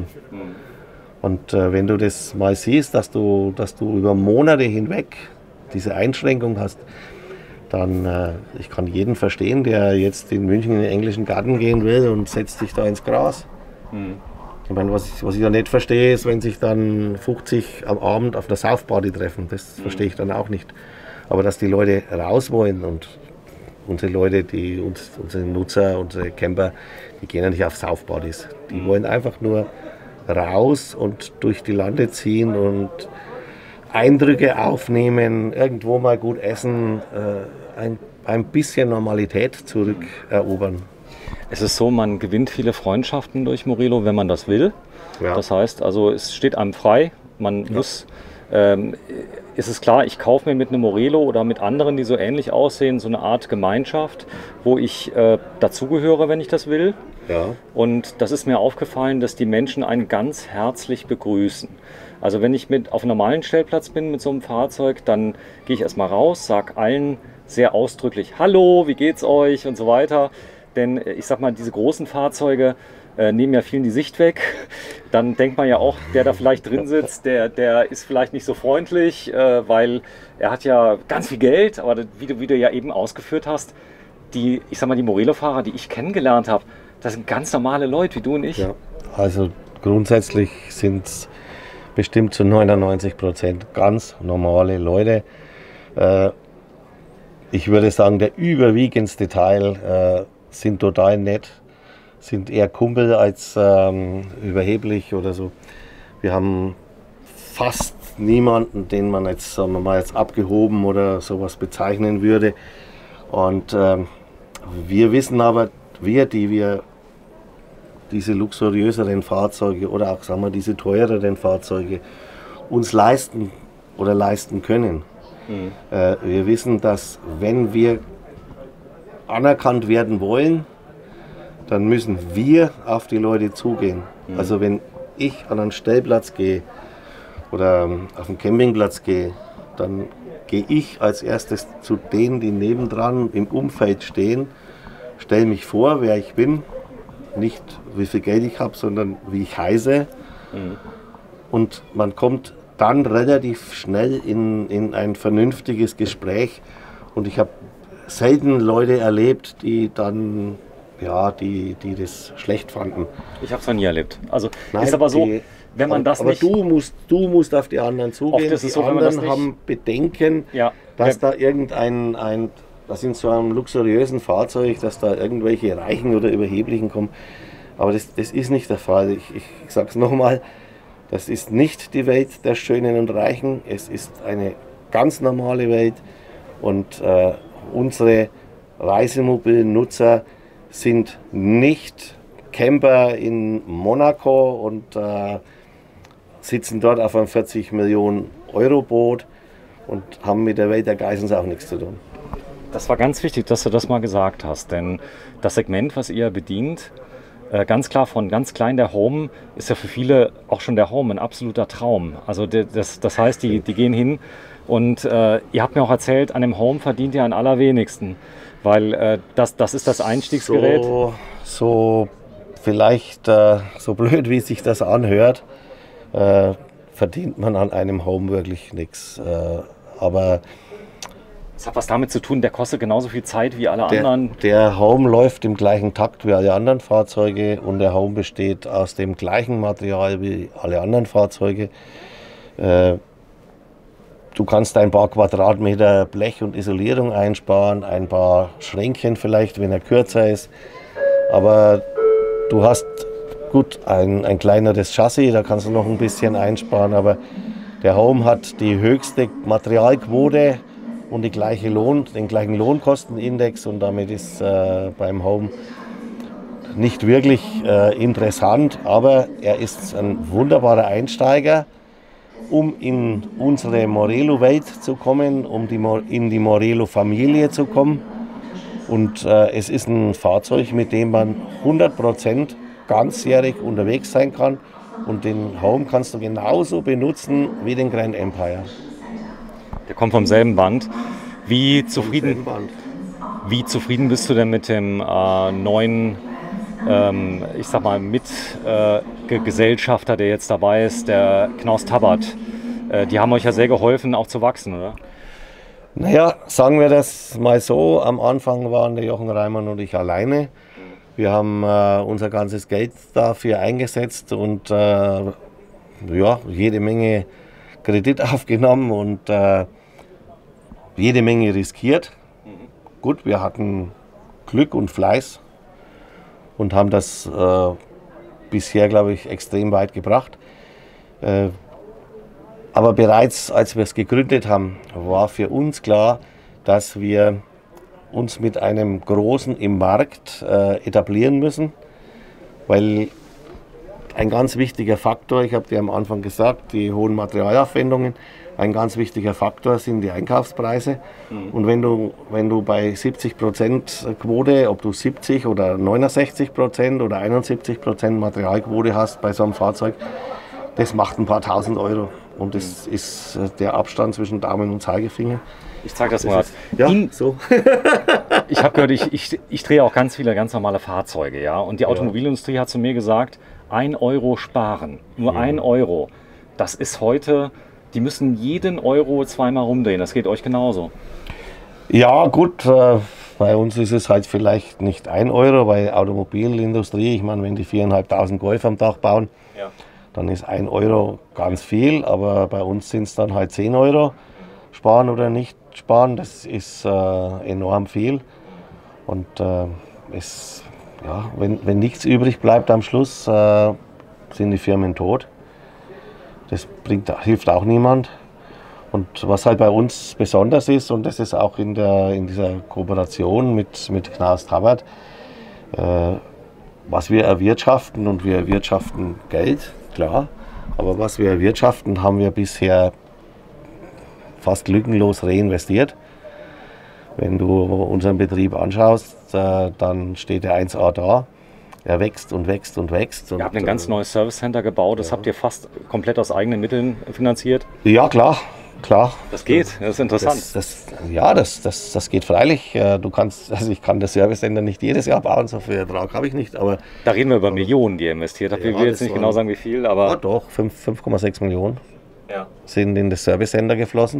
Und äh, wenn du das mal siehst, dass du, dass du über Monate hinweg diese Einschränkung hast, dann, äh, ich kann jeden verstehen, der jetzt in München in den englischen Garten gehen will und setzt sich da ins Gras. Mhm. Ich meine, was ich, was ich da nicht verstehe, ist, wenn sich dann fünfzig am Abend auf der Saufparty treffen. Das mhm. verstehe ich dann auch nicht. Aber dass die Leute raus wollen und unsere Leute, die, uns, unsere Nutzer, unsere Camper, die gehen ja nicht auf Saufpartys. Die mhm. wollen einfach nur raus und durch die Lande ziehen und Eindrücke aufnehmen, irgendwo mal gut essen, äh, ein, ein bisschen Normalität zurückerobern. Es ist so, man gewinnt viele Freundschaften durch Morelo, wenn man das will. Ja. Das heißt, also es steht einem frei. Man ja. muss ähm, ist es klar, ich kaufe mir mit einem Morelo oder mit anderen, die so ähnlich aussehen, so eine Art Gemeinschaft, wo ich äh, dazugehöre, wenn ich das will. Ja. Und das ist mir aufgefallen, dass die Menschen einen ganz herzlich begrüßen. Also wenn ich mit auf einem normalen Stellplatz bin mit so einem Fahrzeug, dann gehe ich erstmal raus, sage allen sehr ausdrücklich Hallo, wie geht's euch und so weiter. Denn ich sag mal, diese großen Fahrzeuge äh, nehmen ja vielen die Sicht weg. Dann denkt man ja auch, der da vielleicht drin sitzt, der, der ist vielleicht nicht so freundlich, äh, weil er hat ja ganz viel Geld. Aber wie du, wie du ja eben ausgeführt hast, die, ich sag mal, die Morelo-Fahrer, die ich kennengelernt habe, das sind ganz normale Leute wie du und ich. Ja, also grundsätzlich sind es bestimmt zu neunundneunzig Prozent ganz normale Leute. Äh, ich würde sagen, der überwiegendste Teil äh, sind total nett, sind eher Kumpel als ähm, überheblich oder so. Wir haben fast niemanden, den man jetzt, sagen wir mal, jetzt abgehoben oder sowas bezeichnen würde. Und ähm, wir wissen aber, wir, die wir diese luxuriöseren Fahrzeuge oder auch, sagen wir, diese teureren Fahrzeuge uns leisten oder leisten können. Mhm. Äh, wir wissen, dass wenn wir anerkannt werden wollen, dann müssen wir auf die Leute zugehen. Mhm. Also wenn ich an einen Stellplatz gehe oder auf einen Campingplatz gehe, dann gehe ich als erstes zu denen, die nebendran im Umfeld stehen, stelle mich vor, wer ich bin, nicht wie viel Geld ich habe, sondern wie ich heiße. Mhm. Und man kommt dann relativ schnell in, in ein vernünftiges Gespräch. Und ich habe selten Leute erlebt, die dann, ja, die, die das schlecht fanden. Ich habe es noch nie erlebt. Also Nein, ist aber so, die, wenn man das aber nicht... Aber du musst, du musst auf die anderen zugehen. Oft ist es die so, anderen wenn man das nicht, haben Bedenken, ja, dass da irgendein... Ein, dass in so einem luxuriösen Fahrzeug, dass da irgendwelche Reichen oder Überheblichen kommen. Aber das, das ist nicht der Fall. Ich, ich, ich sage es nochmal, das ist nicht die Welt der Schönen und Reichen. Es ist eine ganz normale Welt. Und äh, unsere Reisemobilnutzer sind nicht Camper in Monaco und äh, sitzen dort auf einem vierzig Millionen Euro Boot und haben mit der Welt der Geissens auch nichts zu tun. Das war ganz wichtig, dass du das mal gesagt hast, denn das Segment, was ihr bedient, äh, ganz klar von ganz klein der Home, ist ja für viele auch schon der Home ein absoluter Traum. Also das, das heißt, die, die gehen hin und äh, ihr habt mir auch erzählt, an dem Home verdient ihr am allerwenigsten, weil äh, das, das ist das Einstiegsgerät. So, so vielleicht äh, so blöd, wie sich das anhört, äh, verdient man an einem Home wirklich nichts. Äh, aber das hat was damit zu tun, der kostet genauso viel Zeit wie alle der, anderen. Der Home läuft im gleichen Takt wie alle anderen Fahrzeuge und der Home besteht aus dem gleichen Material wie alle anderen Fahrzeuge. Äh, du kannst ein paar Quadratmeter Blech und Isolierung einsparen, ein paar Schränkchen vielleicht, wenn er kürzer ist. Aber du hast gut ein, ein kleineres Chassis, da kannst du noch ein bisschen einsparen. Aber der Home hat die höchste Materialquote und die gleiche Lohn, den gleichen Lohnkostenindex und damit ist äh, beim Home nicht wirklich äh, interessant, aber er ist ein wunderbarer Einsteiger, um in unsere Morelo-Welt zu kommen, um die, in die Morelo-Familie zu kommen. Und äh, es ist ein Fahrzeug, mit dem man hundert Prozent ganzjährig unterwegs sein kann und den Home kannst du genauso benutzen wie den Grand Empire. Der kommt vom selben Band. Wie zufrieden, Band. wie zufrieden bist du denn mit dem äh, neuen, ähm, ich sag mal, Mitgesellschafter, äh, der jetzt dabei ist, der Knaus Tabbert? Äh, die haben euch ja sehr geholfen, auch zu wachsen, oder? Naja, sagen wir das mal so. Am Anfang waren der Jochen Reimann und ich alleine. Wir haben äh, unser ganzes Geld dafür eingesetzt und äh, ja, jede Menge Kredit aufgenommen und äh, jede Menge riskiert. Mhm. Gut, wir hatten Glück und Fleiß und haben das äh, bisher, glaube ich, extrem weit gebracht. Äh, aber bereits als wir es gegründet haben, war für uns klar, dass wir uns mit einem Großen im Markt äh, etablieren müssen, weil ein ganz wichtiger Faktor, ich habe dir am Anfang gesagt, die hohen Materialaufwendungen ein ganz wichtiger Faktor sind die Einkaufspreise. Mhm. Und wenn du, wenn du bei siebzig Prozent Quote, ob du siebzig oder neunundsechzig Prozent oder einundsiebzig Prozent Materialquote hast bei so einem Fahrzeug, das macht ein paar tausend Euro. Und das mhm. ist der Abstand zwischen Daumen und Zeigefinger. Ich zeige das, das mal. Ist, ja, In, so. Ich habe gehört, ich, ich, ich drehe auch ganz viele ganz normale Fahrzeuge. Ja? Und die Automobilindustrie hat zu mir gesagt, ein Euro sparen, nur ja. ein Euro. Das ist heute... Die müssen jeden Euro zweimal rumdrehen. Das geht euch genauso. Ja gut, äh, bei uns ist es halt vielleicht nicht ein Euro, bei Automobilindustrie, ich meine, wenn die viertausendfünfhundert Golf am Tag bauen, ja. dann ist ein Euro ganz viel, aber bei uns sind es dann halt zehn Euro. Sparen oder nicht sparen, das ist äh, enorm viel. Und äh, es, ja, wenn, wenn nichts übrig bleibt am Schluss, äh, sind die Firmen tot. Das bringt, hilft auch niemand. Und was halt bei uns besonders ist, und das ist auch in, der, in dieser Kooperation mit, mit Knaus Tabbert, äh, was wir erwirtschaften, und wir erwirtschaften Geld, klar, aber was wir erwirtschaften, haben wir bisher fast lückenlos reinvestiert. Wenn du unseren Betrieb anschaust, äh, dann steht der eins A da. Er wächst und wächst und wächst. Ihr habt ein ganz neues Service Center gebaut, das ja. habt ihr fast komplett aus eigenen Mitteln finanziert? Ja, klar, klar. Das geht, das ist interessant. Das, das, ja, das, das, das geht freilich. Du kannst, also ich kann das Service Center nicht jedes Jahr bauen, so viel Ertrag habe ich nicht. Aber da reden wir über Millionen, die ihr investiert habt. Ja, ich will jetzt nicht war, genau sagen, wie viel, aber... Ja, doch, fünf Komma sechs Millionen ja. sind in das Service Center geflossen.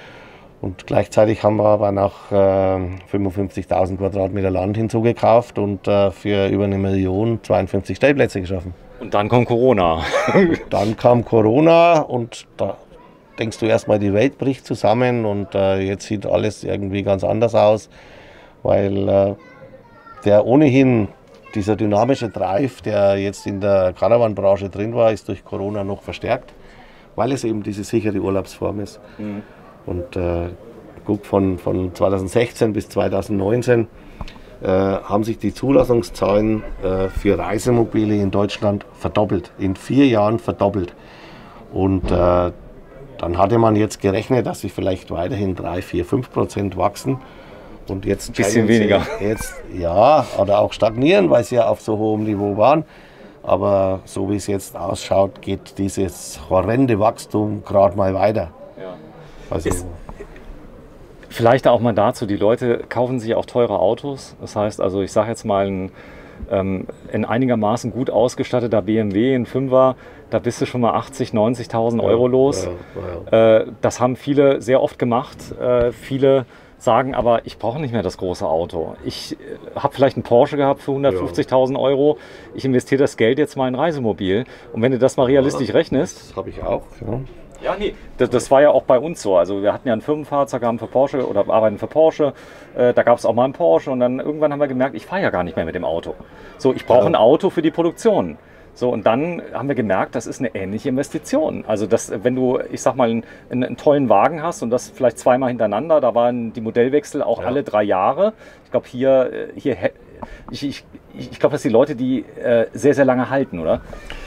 Und gleichzeitig haben wir aber noch äh, fünfundfünfzigtausend Quadratmeter Land hinzugekauft und äh, für über eine Million zweiundfünfzig Stellplätze geschaffen. Und dann kommt Corona. Dann kam Corona und da denkst du erstmal, die Welt bricht zusammen und äh, jetzt sieht alles irgendwie ganz anders aus, weil äh, der ohnehin, dieser dynamische Drive, der jetzt in der Caravan-Branche drin war, ist durch Corona noch verstärkt, weil es eben diese sichere Urlaubsform ist. Mhm. Und äh, guck, von, von zweitausendsechzehn bis zweitausendneunzehn äh, haben sich die Zulassungszahlen äh, für Reisemobile in Deutschland verdoppelt, in vier Jahren verdoppelt. Und äh, dann hatte man jetzt gerechnet, dass sie vielleicht weiterhin drei, vier, fünf Prozent wachsen. Und jetzt ein bisschen weniger. Jetzt, ja, oder auch stagnieren, weil sie ja auf so hohem Niveau waren. Aber so wie es jetzt ausschaut, geht dieses horrende Wachstum gerade mal weiter. Ja. Also ist, vielleicht auch mal dazu, die Leute kaufen sich auch teure Autos. Das heißt, also ich sage jetzt mal, ein, ähm, ein einigermaßen gut ausgestatteter B M W, ein Fünfer, da bist du schon mal achtzigtausend, neunzigtausend Euro ja, los. Ja, ja. Äh, das haben viele sehr oft gemacht. Äh, viele sagen aber, ich brauche nicht mehr das große Auto. Ich äh, habe vielleicht einen Porsche gehabt für hundertfünfzigtausend Euro. Ich investiere das Geld jetzt mal in ein Reisemobil. Und wenn du das mal realistisch rechnest... Das habe ich auch, ja. Ja, nee, das, das war ja auch bei uns so. Also wir hatten ja ein Firmenfahrzeug, haben für Porsche oder arbeiten für Porsche. Äh, da gab es auch mal einen Porsche und dann irgendwann haben wir gemerkt, ich fahre ja gar nicht mehr mit dem Auto. So, ich brauche ja. ein Auto für die Produktion. So, und dann haben wir gemerkt, das ist eine ähnliche Investition. Also das, wenn du, ich sag mal, einen, einen tollen Wagen hast und das vielleicht zweimal hintereinander, da waren die Modellwechsel auch ja. alle drei Jahre. Ich glaube hier, hier ich, ich, ich glaube, das sind die Leute, die äh, sehr, sehr lange halten, oder?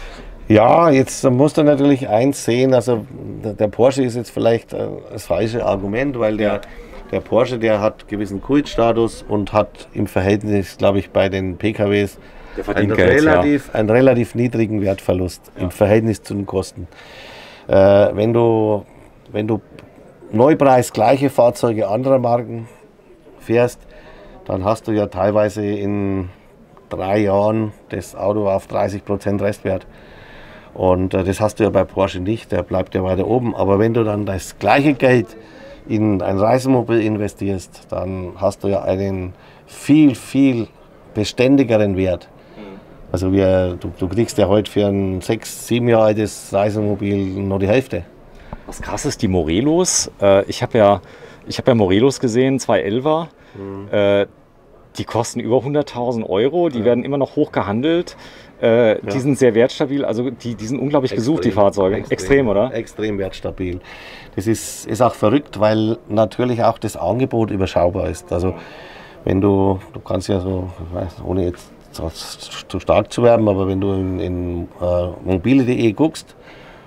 Ja, jetzt musst du natürlich eins sehen, also der Porsche ist jetzt vielleicht das falsche Argument, weil der, der Porsche, der hat gewissen Kultstatus und hat im Verhältnis, glaube ich, bei den P K Ws einen, Geld, relativ, ja. einen relativ niedrigen Wertverlust ja. im Verhältnis zu den Kosten. Äh, wenn du, wenn du Neupreis gleiche Fahrzeuge anderer Marken fährst, dann hast du ja teilweise in drei Jahren das Auto auf dreißig Prozent Restwert. Und äh, das hast du ja bei Porsche nicht, der bleibt ja weiter oben. Aber wenn du dann das gleiche Geld in ein Reisemobil investierst, dann hast du ja einen viel, viel beständigeren Wert. Also wir, du, du kriegst ja heute für ein sechs, sieben Jahre altes Reisemobil nur die Hälfte. Was krass ist, die Morelos, äh, ich habe ja, ich hab ja Morelos gesehen, zwei Elfer, mhm. äh, die kosten über hunderttausend Euro, die ja. werden immer noch hoch gehandelt. Äh, ja. Die sind sehr wertstabil, also die, die sind unglaublich extrem, gesucht, die Fahrzeuge. Extrem, extrem, oder? Extrem wertstabil. Das ist, ist auch verrückt, weil natürlich auch das Angebot überschaubar ist. Also wenn du, du kannst ja so, ich weiß, ohne jetzt zu stark zu werben, aber wenn du in, in äh, mobile punkt de guckst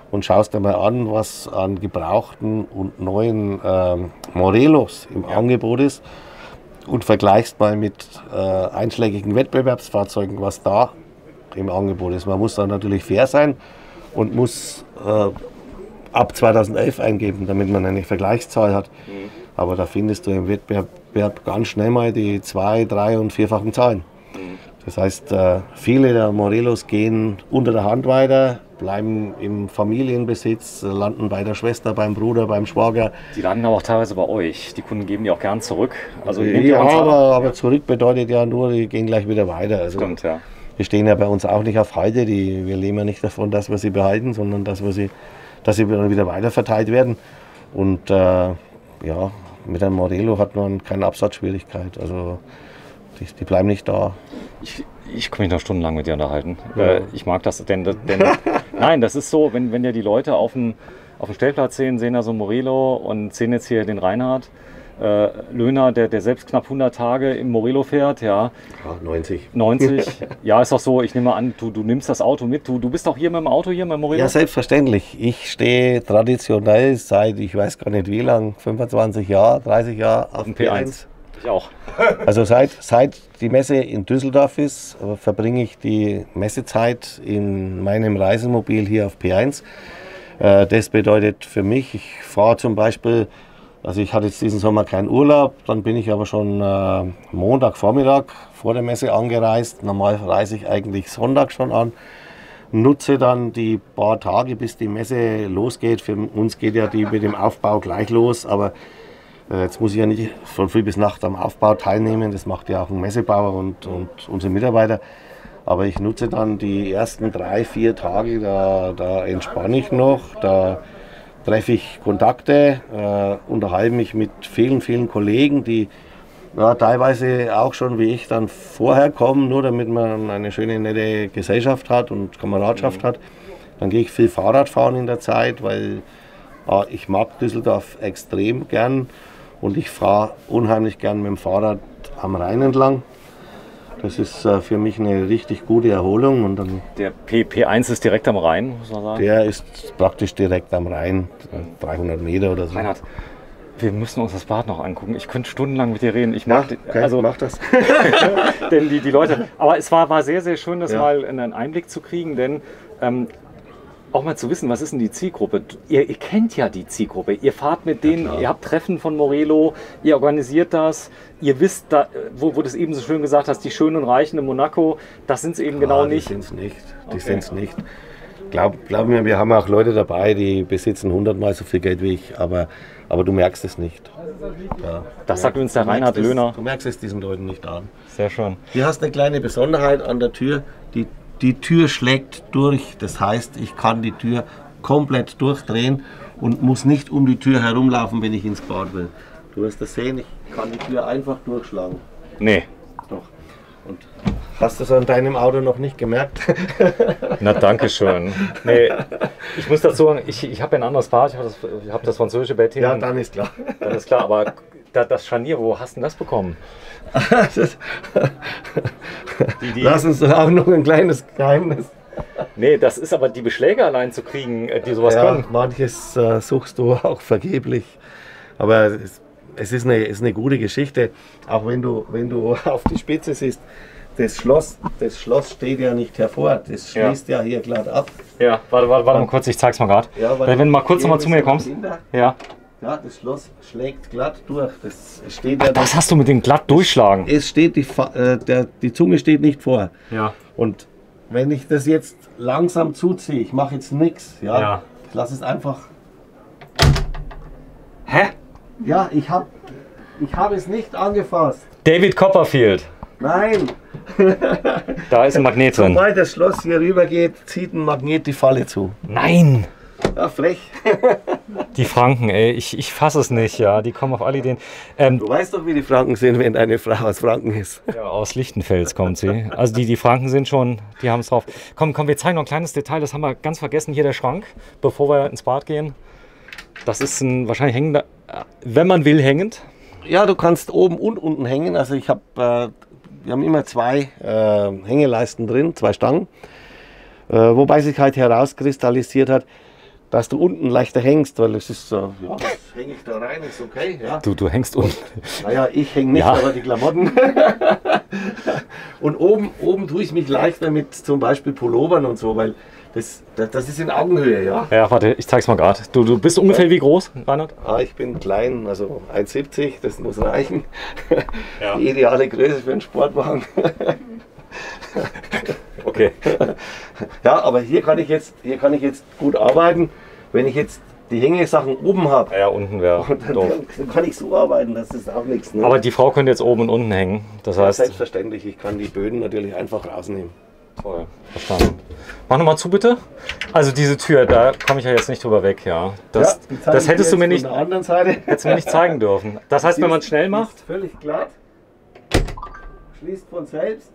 und schaust dir mal an, was an gebrauchten und neuen ähm, Morelos im ja. Angebot ist und vergleichst mal mit äh, einschlägigen Wettbewerbsfahrzeugen, was da im Angebot ist. Man muss da natürlich fair sein und muss äh, ab zweitausendelf eingeben, damit man eine Vergleichszahl hat. Mhm. Aber da findest du im Wettbewerb ganz schnell mal die zwei-, drei- und vierfachen Zahlen. Mhm. Das heißt, äh, viele der Morelos gehen unter der Hand weiter, bleiben im Familienbesitz, landen bei der Schwester, beim Bruder, beim Schwager. Die landen aber auch teilweise bei euch. Die Kunden geben die auch gern zurück. Also ja, aber, aber zurück bedeutet ja nur, die gehen gleich wieder weiter. Also Stimmt, ja. Die stehen ja bei uns auch nicht auf Halde. Die, wir leben ja nicht davon, dass wir sie behalten, sondern dass, wir sie, dass sie dann wieder weiter verteilt werden. Und äh, ja, mit einem Morelo hat man keine Absatzschwierigkeit. Also die, die bleiben nicht da. Ich, ich kann mich noch stundenlang mit dir unterhalten. Ja. Ich mag das, denn, denn nein, das ist so, wenn, wenn ja die Leute auf dem, auf dem Stellplatz sehen, sehen da so Morelo und sehen jetzt hier den Reinhard äh, Löhner, der, der selbst knapp hundert Tage im Morelo fährt. Ja, ja neunzig. neunzig. Ja, ist doch so, ich nehme an, du, du nimmst das Auto mit. Du, du bist auch hier mit dem Auto, hier mit dem Morelo? Ja, selbstverständlich. Ich stehe traditionell seit, ich weiß gar nicht wie lang, fünfundzwanzig Jahre, dreißig Jahre auf dem P eins. Ich auch. Also seit, seit die Messe in Düsseldorf ist, verbringe ich die Messezeit in meinem Reisemobil hier auf P eins. Das bedeutet für mich, ich fahre zum Beispiel, also ich hatte jetzt diesen Sommer keinen Urlaub, dann bin ich aber schon äh, Montagvormittag vor der Messe angereist. Normal reise ich eigentlich Sonntag schon an, nutze dann die paar Tage, bis die Messe losgeht. Für uns geht ja die mit dem Aufbau gleich los, aber äh, jetzt muss ich ja nicht von früh bis Nacht am Aufbau teilnehmen. Das macht ja auch ein Messebauer und, und unsere Mitarbeiter. Aber ich nutze dann die ersten drei, vier Tage, da, da entspanne ich noch, da treffe ich Kontakte, äh, unterhalte mich mit vielen, vielen Kollegen, die ja, teilweise auch schon wie ich dann vorher kommen, nur damit man eine schöne, nette Gesellschaft hat und Kameradschaft mhm. hat. Dann gehe ich viel Fahrrad fahren in der Zeit, weil äh, ich mag Düsseldorf extrem gern und ich fahre unheimlich gern mit dem Fahrrad am Rhein entlang. Das ist äh, für mich eine richtig gute Erholung. Und dann der P eins ist direkt am Rhein, muss man sagen? Der ist praktisch direkt am Rhein, dreihundert Meter oder so. Reinhard, wir müssen uns das Bad noch angucken. Ich könnte stundenlang mit dir reden. Ich mag, ja, okay, also mach das. Denn die, die Leute. Aber es war, war sehr, sehr schön, das ja. mal in einen Einblick zu kriegen, denn ähm, auch mal zu wissen, was ist denn die Zielgruppe? Ihr, ihr kennt ja die Zielgruppe. Ihr fahrt mit denen, ja, ihr habt Treffen von Morelo, ihr organisiert das. Ihr wisst, da, wo, wo du es eben so schön gesagt hast, die Schönen und Reichen in Monaco, das sind es eben ja, genau nicht. Die sind es nicht. Die okay. sind es nicht. Glaub, glaub mir, wir haben auch Leute dabei, die besitzen hundertmal so viel Geld wie ich, aber, aber du merkst es nicht. Ja. Das sagt uns der Reinhard Löhner. Du merkst es diesen Leuten nicht an. Sehr schön. Hier hast du eine kleine Besonderheit an der Tür. Die, die Tür schlägt durch. Das heißt, ich kann die Tür komplett durchdrehen und muss nicht um die Tür herumlaufen, wenn ich ins Bad will. Du wirst das sehen, ich kann die Tür einfach durchschlagen. Nee. Doch. Und hast du es an deinem Auto noch nicht gemerkt? Na, danke schön. Nee, ich muss dazu sagen, ich, ich habe ein anderes Bad, ich habe das, ich hab das französische Bett hier. Ja, dann ist klar. Dann ist klar, aber das Scharnier, wo hast du denn das bekommen? das, die, die, Lass uns doch auch noch ein kleines Geheimnis. Nee, das ist aber die Beschläge allein zu kriegen, die sowas ja, können. Manches äh, suchst du auch vergeblich. Aber es, es ist, eine, ist eine gute Geschichte. Auch wenn du, wenn du auf die Spitze siehst, das Schloss, das Schloss steht ja nicht hervor. Das schließt ja, ja hier glatt ab. Ja, warte, warte, warte mal kurz, ich zeig's mal gerade. Ja, wenn du mal kurz noch mal zu mir kommst. Ja. Ja, das Schloss schlägt glatt durch. Das steht ja. Ach, das hast du mit dem glatt durchschlagen. Es steht, die, äh, der, die Zunge steht nicht vor. Ja. Und wenn ich das jetzt langsam zuziehe, ich mache jetzt nichts, ja, ja. Ich lasse es einfach. Hä? Ja, ich habe ich hab es nicht angefasst. David Copperfield. Nein. Da ist ein Magnet drin. Sobald das Schloss hier rüber geht, zieht ein Magnet die Falle zu. Nein. Ja, frech. Die Franken, ey, ich, ich fasse es nicht, ja, die kommen auf alle Ideen. Ähm, du weißt doch, wie die Franken sind, wenn deine Frau aus Franken ist. Ja, aus Lichtenfels kommt sie. Also die, die Franken sind schon, die haben es drauf. Komm, komm, wir zeigen noch ein kleines Detail, das haben wir ganz vergessen. Hier der Schrank, bevor wir ins Bad gehen. Das ist ein wahrscheinlich hängender, wenn man will, hängend. Ja, du kannst oben und unten hängen. Also ich habe, äh, wir haben immer zwei äh, Hängeleisten drin, zwei Stangen. Äh, wobei sich halt herauskristallisiert hat, dass du unten leichter hängst, weil es ist so, ja, hänge ich da rein, ist okay. Ja. Du, du hängst unten. Naja, ich hänge nicht, Ja. aber die Klamotten. Und oben, oben tue ich mich leichter mit zum Beispiel Pullovern und so, weil das, das, das ist in Augenhöhe, ja. Ja, warte, ich zeig's mal gerade. Du, du bist ungefähr wie groß, Reinhard? Ah, ich bin klein, also eins siebzig, das muss reichen. Ja. Die ideale Größe für einen Sportwagen. Okay. Ja, aber hier kann ich jetzt, hier kann ich jetzt gut arbeiten, wenn ich jetzt die Hängesachen oben habe. Ja, unten wäre Dann, doof. dann kann ich so arbeiten, das ist auch nichts. Ne? Aber die Frau könnte jetzt oben und unten hängen. Das ja, heißt, selbstverständlich, ich kann die Böden natürlich einfach rausnehmen. toll, verstanden. Mach nochmal zu, bitte. Also diese Tür, da komme ich ja jetzt nicht drüber weg, ja. Das, Ja, die zeige das ich hättest dir du mir jetzt nicht, von der anderen Seite. hättest du mir nicht zeigen dürfen. Das heißt, wenn man es schnell macht, Ist völlig glatt. Schließt von selbst.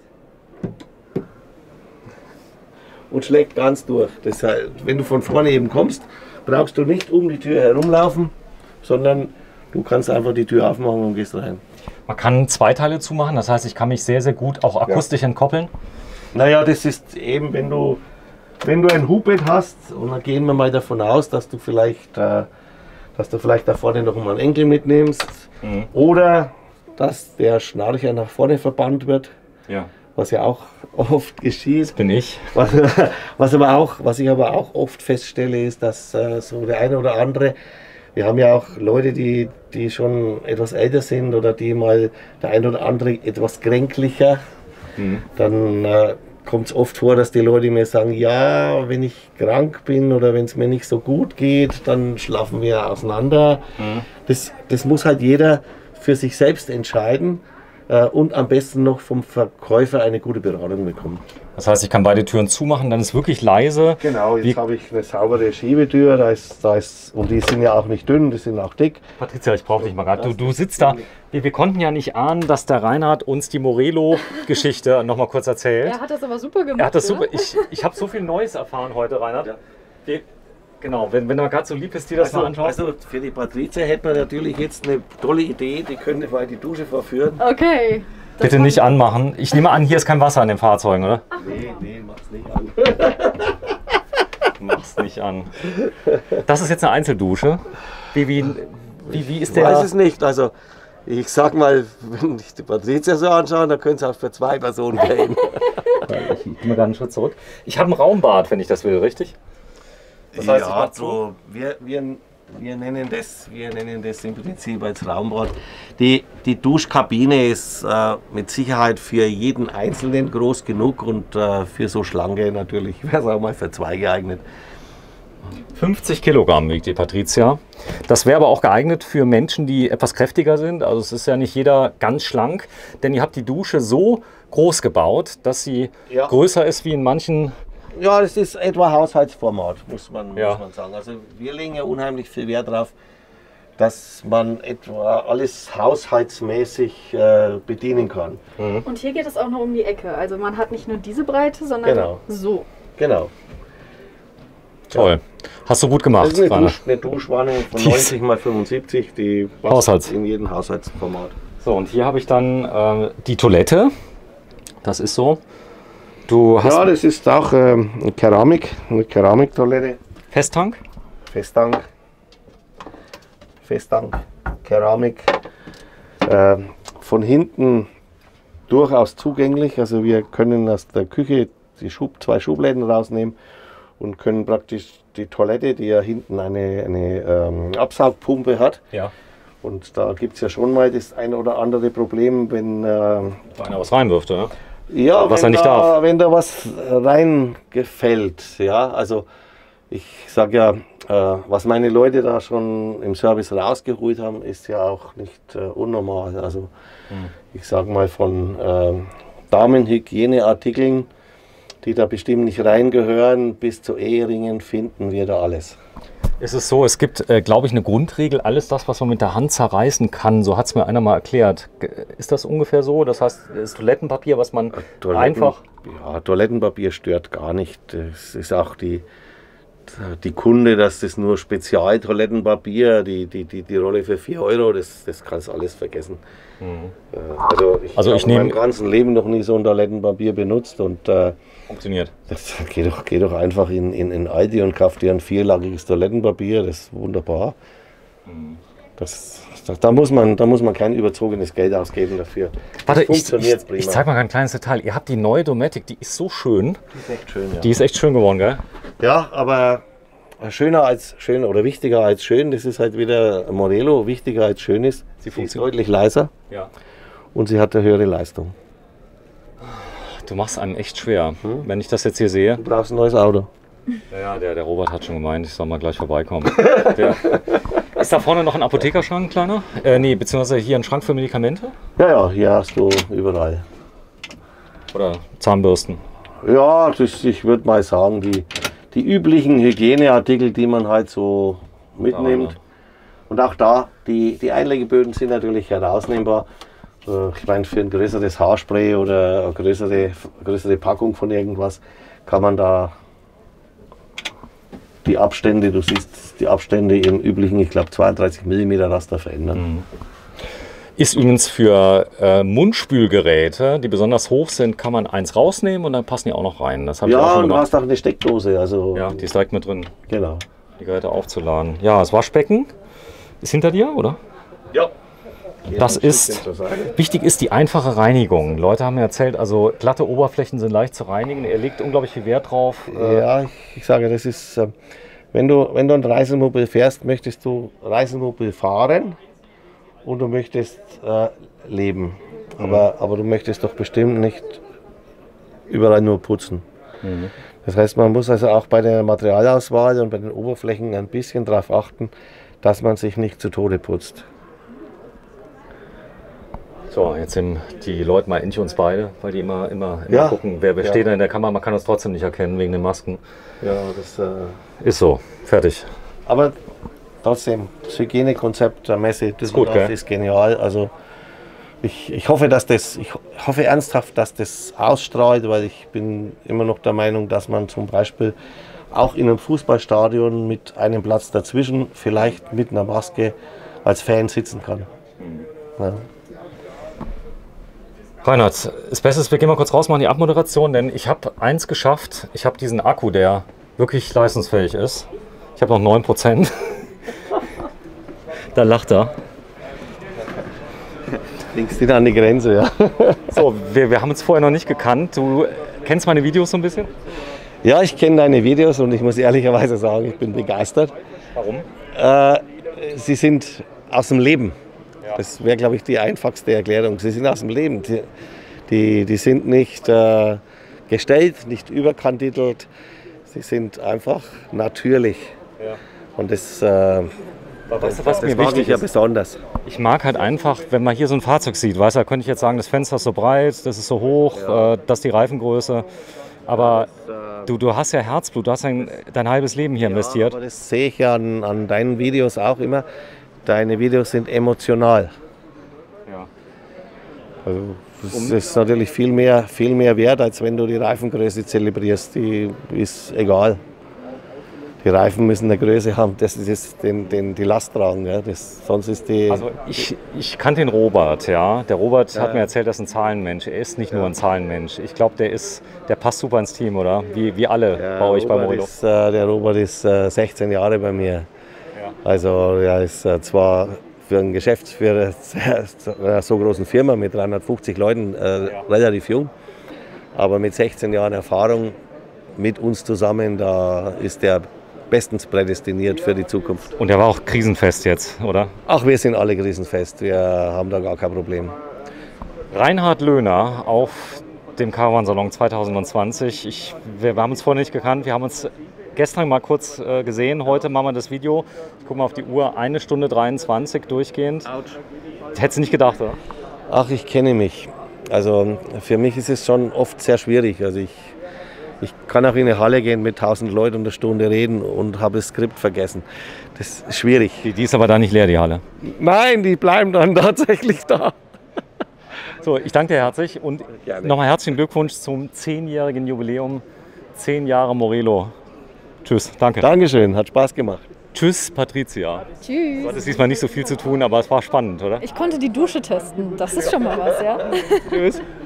Und schlägt ganz durch. Das heißt, wenn du von vorne eben kommst, brauchst du nicht um die Tür herumlaufen, sondern du kannst einfach die Tür aufmachen und gehst rein. man kann zwei Teile zumachen. Das heißt, ich kann mich sehr, sehr gut auch akustisch entkoppeln. Naja, das ist eben, wenn du, wenn du ein Hubbett hast, und dann gehen wir mal davon aus, dass du vielleicht, äh, dass du vielleicht da vorne noch mal einen Enkel mitnimmst, Mhm. oder dass der Schnarcher nach vorne verbannt wird, Ja. was ja auch oft geschieht. Bin ich. Was, was, aber auch, was ich aber auch oft feststelle, ist, dass äh, so der eine oder andere, wir haben ja auch Leute, die, die schon etwas älter sind oder die mal der eine oder andere etwas kränklicher, Mhm. dann äh, kommt es oft vor, dass die Leute mir sagen, ja, wenn ich krank bin oder wenn es mir nicht so gut geht, dann schlafen wir auseinander. Mhm. Das, das muss halt jeder für sich selbst entscheiden. Und am besten noch vom Verkäufer eine gute Beratung bekommen. Das heißt, ich kann beide Türen zumachen, dann ist wirklich leise. Genau, jetzt Wie- habe ich eine saubere Schiebetür, da ist, da ist, und die sind ja auch nicht dünn, die sind auch dick. Patricia, ich brauche dich mal gerade. Du, du sitzt da. Wir, wir konnten ja nicht ahnen, dass der Reinhard uns die Morello-Geschichte noch mal kurz erzählt. Er hat das aber super gemacht. Er hat das oder? super. Ich, ich habe so viel Neues erfahren heute, Reinhard. Ja. Wir, genau, wenn, wenn du gerade so lieb bist, die das Also, mal anschaust. also für die Patrizia hätten wir natürlich jetzt eine tolle Idee, die könnte mal die Dusche verführen. Okay. Das Bitte war- nicht anmachen. Ich nehme an, hier ist kein Wasser in den Fahrzeugen, oder? Nee, nee, mach's nicht an. Mach's nicht an. Das ist jetzt eine Einzeldusche. Wie, wie, wie, wie ist Ich der? weiß es nicht, also ich sag mal, wenn ich die Patrizia so anschaue, dann könnte es auch für zwei Personen gehen. Ich gehe mal gerade einen Schritt zurück. Ich habe ein Raumbad, wenn ich das will, richtig? Das heißt, ich ja, mach so, wir, wir, wir, nennen das, wir nennen das im Prinzip als Raumbad. Die, die Duschkabine ist äh, mit Sicherheit für jeden Einzelnen groß genug und äh, für so Schlanke natürlich wäre es auch mal für zwei geeignet. fünfzig Kilogramm wiegt die Patrizia. Das wäre aber auch geeignet für Menschen, die etwas kräftiger sind. Also es ist ja nicht jeder ganz schlank, denn ihr habt die Dusche so groß gebaut, dass sie Ja. größer ist wie in manchen. Ja, das ist etwa Haushaltsformat, muss man, Ja. muss man sagen. Also wir legen ja unheimlich viel Wert darauf, dass man etwa alles haushaltsmäßig äh, bedienen kann. Und hier geht es auch noch um die Ecke. Also man hat nicht nur diese Breite, sondern Genau. so. Genau. Toll. Hast du gut Das gemacht, ist eine, Rainer. Dusch, eine Duschwanne von Die ist- neunzig mal fünfundsiebzig, die passt Haushalts. in jedem Haushaltsformat. So, und hier habe ich dann äh, die Toilette. Das ist so. Du hast Ja, das ist auch ähm, eine Keramik, eine Keramiktoilette. Festtank. Festtank, Festtank, Keramik. Äh, von hinten durchaus zugänglich. Also wir können aus der Küche die Schub, zwei Schubläden rausnehmen und können praktisch die Toilette, die ja hinten eine, eine ähm, Absaugpumpe hat. Ja. Und da gibt es ja schon mal das ein oder andere Problem, wenn, äh, Wo einer was reinwirft, oder? ja, Was wenn, er nicht da, darf. wenn da was reingefällt. Ja, also ich sage ja, äh, was meine Leute da schon im Service rausgeholt haben, ist ja auch nicht äh, unnormal. Also Hm. ich sage mal von ähm, Damenhygieneartikeln, die da bestimmt nicht reingehören, bis zu Eheringen finden wir da alles. Es ist so, es gibt, äh, glaube ich, eine Grundregel, alles das, was man mit der Hand zerreißen kann, so hat es mir einer mal erklärt. Ge- Ist das ungefähr so? Das heißt, das Toilettenpapier, was man Toiletten- einfach... Ja, Toilettenpapier stört gar nicht. Es ist auch die, die Kunde, dass das nur Spezialtoilettenpapier, die, die, die, die Rolle für vier Euro, das, das kannst du alles vergessen. Mhm. Also ich also habe ich in meinem ganzen Leben noch nie so ein Toilettenpapier benutzt und äh, funktioniert. Das, geh, doch, geh doch einfach in, in, in Aldi und kauf dir ein vierlagiges Toilettenpapier, das ist wunderbar. Mhm. Das, das, da, muss man, da muss man kein überzogenes Geld ausgeben dafür. Warte, ich, ich, ich zeig mal ein kleines Detail. Ihr habt die neue Dometic, die ist so schön. Die ist echt schön, ja. Die ist echt schön geworden, gell? Ja, aber schöner als schön oder wichtiger als schön, das ist halt wieder Morelo, wichtiger als schön ist. Sie, sie ist deutlich leiser, ja. Und sie hat eine höhere Leistung. Du machst einen echt schwer, hm? Wenn ich das jetzt hier sehe. Du brauchst ein neues Auto. Ja, der, der Robert hat schon gemeint, ich soll mal gleich vorbeikommen. Der, ist da vorne noch ein Apothekerschrank, kleiner? Äh, nee, beziehungsweise hier ein Schrank für Medikamente? Ja, ja, hier hast du überall. Oder Zahnbürsten? Ja, das, ich würde mal sagen, die, die üblichen Hygieneartikel, die man halt so mitnimmt. Und auch da, die, die Einlegeböden sind natürlich herausnehmbar. Ich meine, für ein größeres Haarspray oder eine größere, größere Packung von irgendwas kann man da die Abstände, du siehst die Abstände im üblichen, ich glaube zweiunddreißig Millimeter Raster verändern. Mhm. Ist übrigens für äh, Mundspülgeräte, die besonders hoch sind, kann man eins rausnehmen und dann passen die auch noch rein. Das ja, ich auch schon und du hast auch eine Steckdose. Also ja, die ist direkt mit drin. Genau. Die Geräte aufzuladen. Ja, das Waschbecken ist hinter dir, oder? Ja. Das ist, wichtig ist die einfache Reinigung. Leute haben mir erzählt, also glatte Oberflächen sind leicht zu reinigen. Er legt unglaublich viel Wert drauf. Ja, ich, ich sage, das ist, wenn du, wenn du ein Reisemobil fährst, möchtest du Reisemobil fahren und du möchtest äh, leben. Mhm. Aber, aber du möchtest doch bestimmt nicht überall nur putzen. Mhm. Das heißt, man muss also auch bei der Materialauswahl und bei den Oberflächen ein bisschen darauf achten, dass man sich nicht zu Tode putzt. So, jetzt sind die Leute mal endlich uns beide, weil die immer, immer, immer ja, gucken, wer, wer ja. steht da in der Kamera. Man kann uns trotzdem nicht erkennen wegen den Masken. Ja, das äh ist so. Fertig. Aber trotzdem, das Hygienekonzept der Messe Düsseldorf ist, ist genial. Also ich, ich hoffe, dass das, ich hoffe ernsthaft, dass das ausstrahlt, weil ich bin immer noch der Meinung, dass man zum Beispiel auch in einem Fußballstadion mit einem Platz dazwischen vielleicht mit einer Maske als Fan sitzen kann. Ja. Reinhard, das Beste ist, wir gehen mal kurz raus, machen die Abmoderation, denn ich habe eins geschafft. Ich habe diesen Akku, der wirklich leistungsfähig ist. Ich habe noch neun Prozent. Da lacht er. Links wieder an die Grenze, ja. So, wir, wir haben uns vorher noch nicht gekannt. Du kennst meine Videos so ein bisschen? Ja, ich kenne deine Videos und ich muss ehrlicherweise sagen, ich bin begeistert. Warum? Äh, sie sind aus dem Leben. Das wäre, glaube ich, die einfachste Erklärung. Sie sind aus dem Leben. Die, die, die sind nicht äh, gestellt, nicht überkandidelt. Sie sind einfach natürlich. Ja. Und das, äh, weißt du, was das mir mag wichtig ich ja ist? besonders. Ich mag halt einfach, wenn man hier so ein Fahrzeug sieht, weißt du, da könnte ich jetzt sagen, das Fenster ist so breit, das ist so hoch, ja. äh, das ist die Reifengröße. Aber das, äh, du, du hast ja Herzblut, du hast dein, dein halbes Leben hier ja, investiert. Aber das sehe ich ja an, an deinen Videos auch immer. Deine Videos sind emotional. Ja. Also das ist natürlich viel mehr, viel mehr wert, als wenn du die Reifengröße zelebrierst. Die ist egal. Die Reifen müssen eine Größe haben, das ist den, den, die Last tragen. Ja. Das, sonst ist die also ich, ich kannte den Robert, ja. Der Robert ja. hat mir erzählt, er ist ein Zahlenmensch. Er ist nicht ja. nur ein Zahlenmensch. Ich glaube, der ist, der passt super ins Team, oder? Wie, wie alle ja, bei euch Robert bei Morelo. Ist, äh, der Robert ist äh, sechzehn Jahre bei mir. Also er ist äh, zwar für einen Geschäftsführer einer so großen Firma mit dreihundertfünfzig Leuten äh, ja. relativ jung, aber mit sechzehn Jahren Erfahrung mit uns zusammen, da ist er bestens prädestiniert für die Zukunft. Und er war auch krisenfest jetzt, oder? Ach, wir sind alle krisenfest, wir haben da gar kein Problem. Reinhard Löhner auf dem Caravansalon zwanzig zwanzig. Ich, wir, wir haben uns vorher nicht gekannt, wir haben uns gestern mal kurz äh, gesehen, heute machen wir das Video. Ich gucke mal auf die Uhr, eine Stunde dreiundzwanzig durchgehend. Autsch. Hättest du nicht gedacht, oder? Ach, ich kenne mich. Also für mich ist es schon oft sehr schwierig. Also ich, ich kann auch in eine Halle gehen mit tausend Leuten und eine Stunde reden und habe das Skript vergessen. Das ist schwierig. Die, die ist aber da nicht leer, die Halle? Nein, die bleiben dann tatsächlich da. So, ich danke dir herzlich und nochmal herzlichen Glückwunsch zum zehnjährigen Jubiläum. Zehn Jahre Morelo. Tschüss, danke. Dankeschön, hat Spaß gemacht. Tschüss, Patricia. Tschüss. Du hattest diesmal nicht so viel zu tun, aber es war spannend, oder? Ich konnte die Dusche testen. Das ist schon mal was, ja? Tschüss.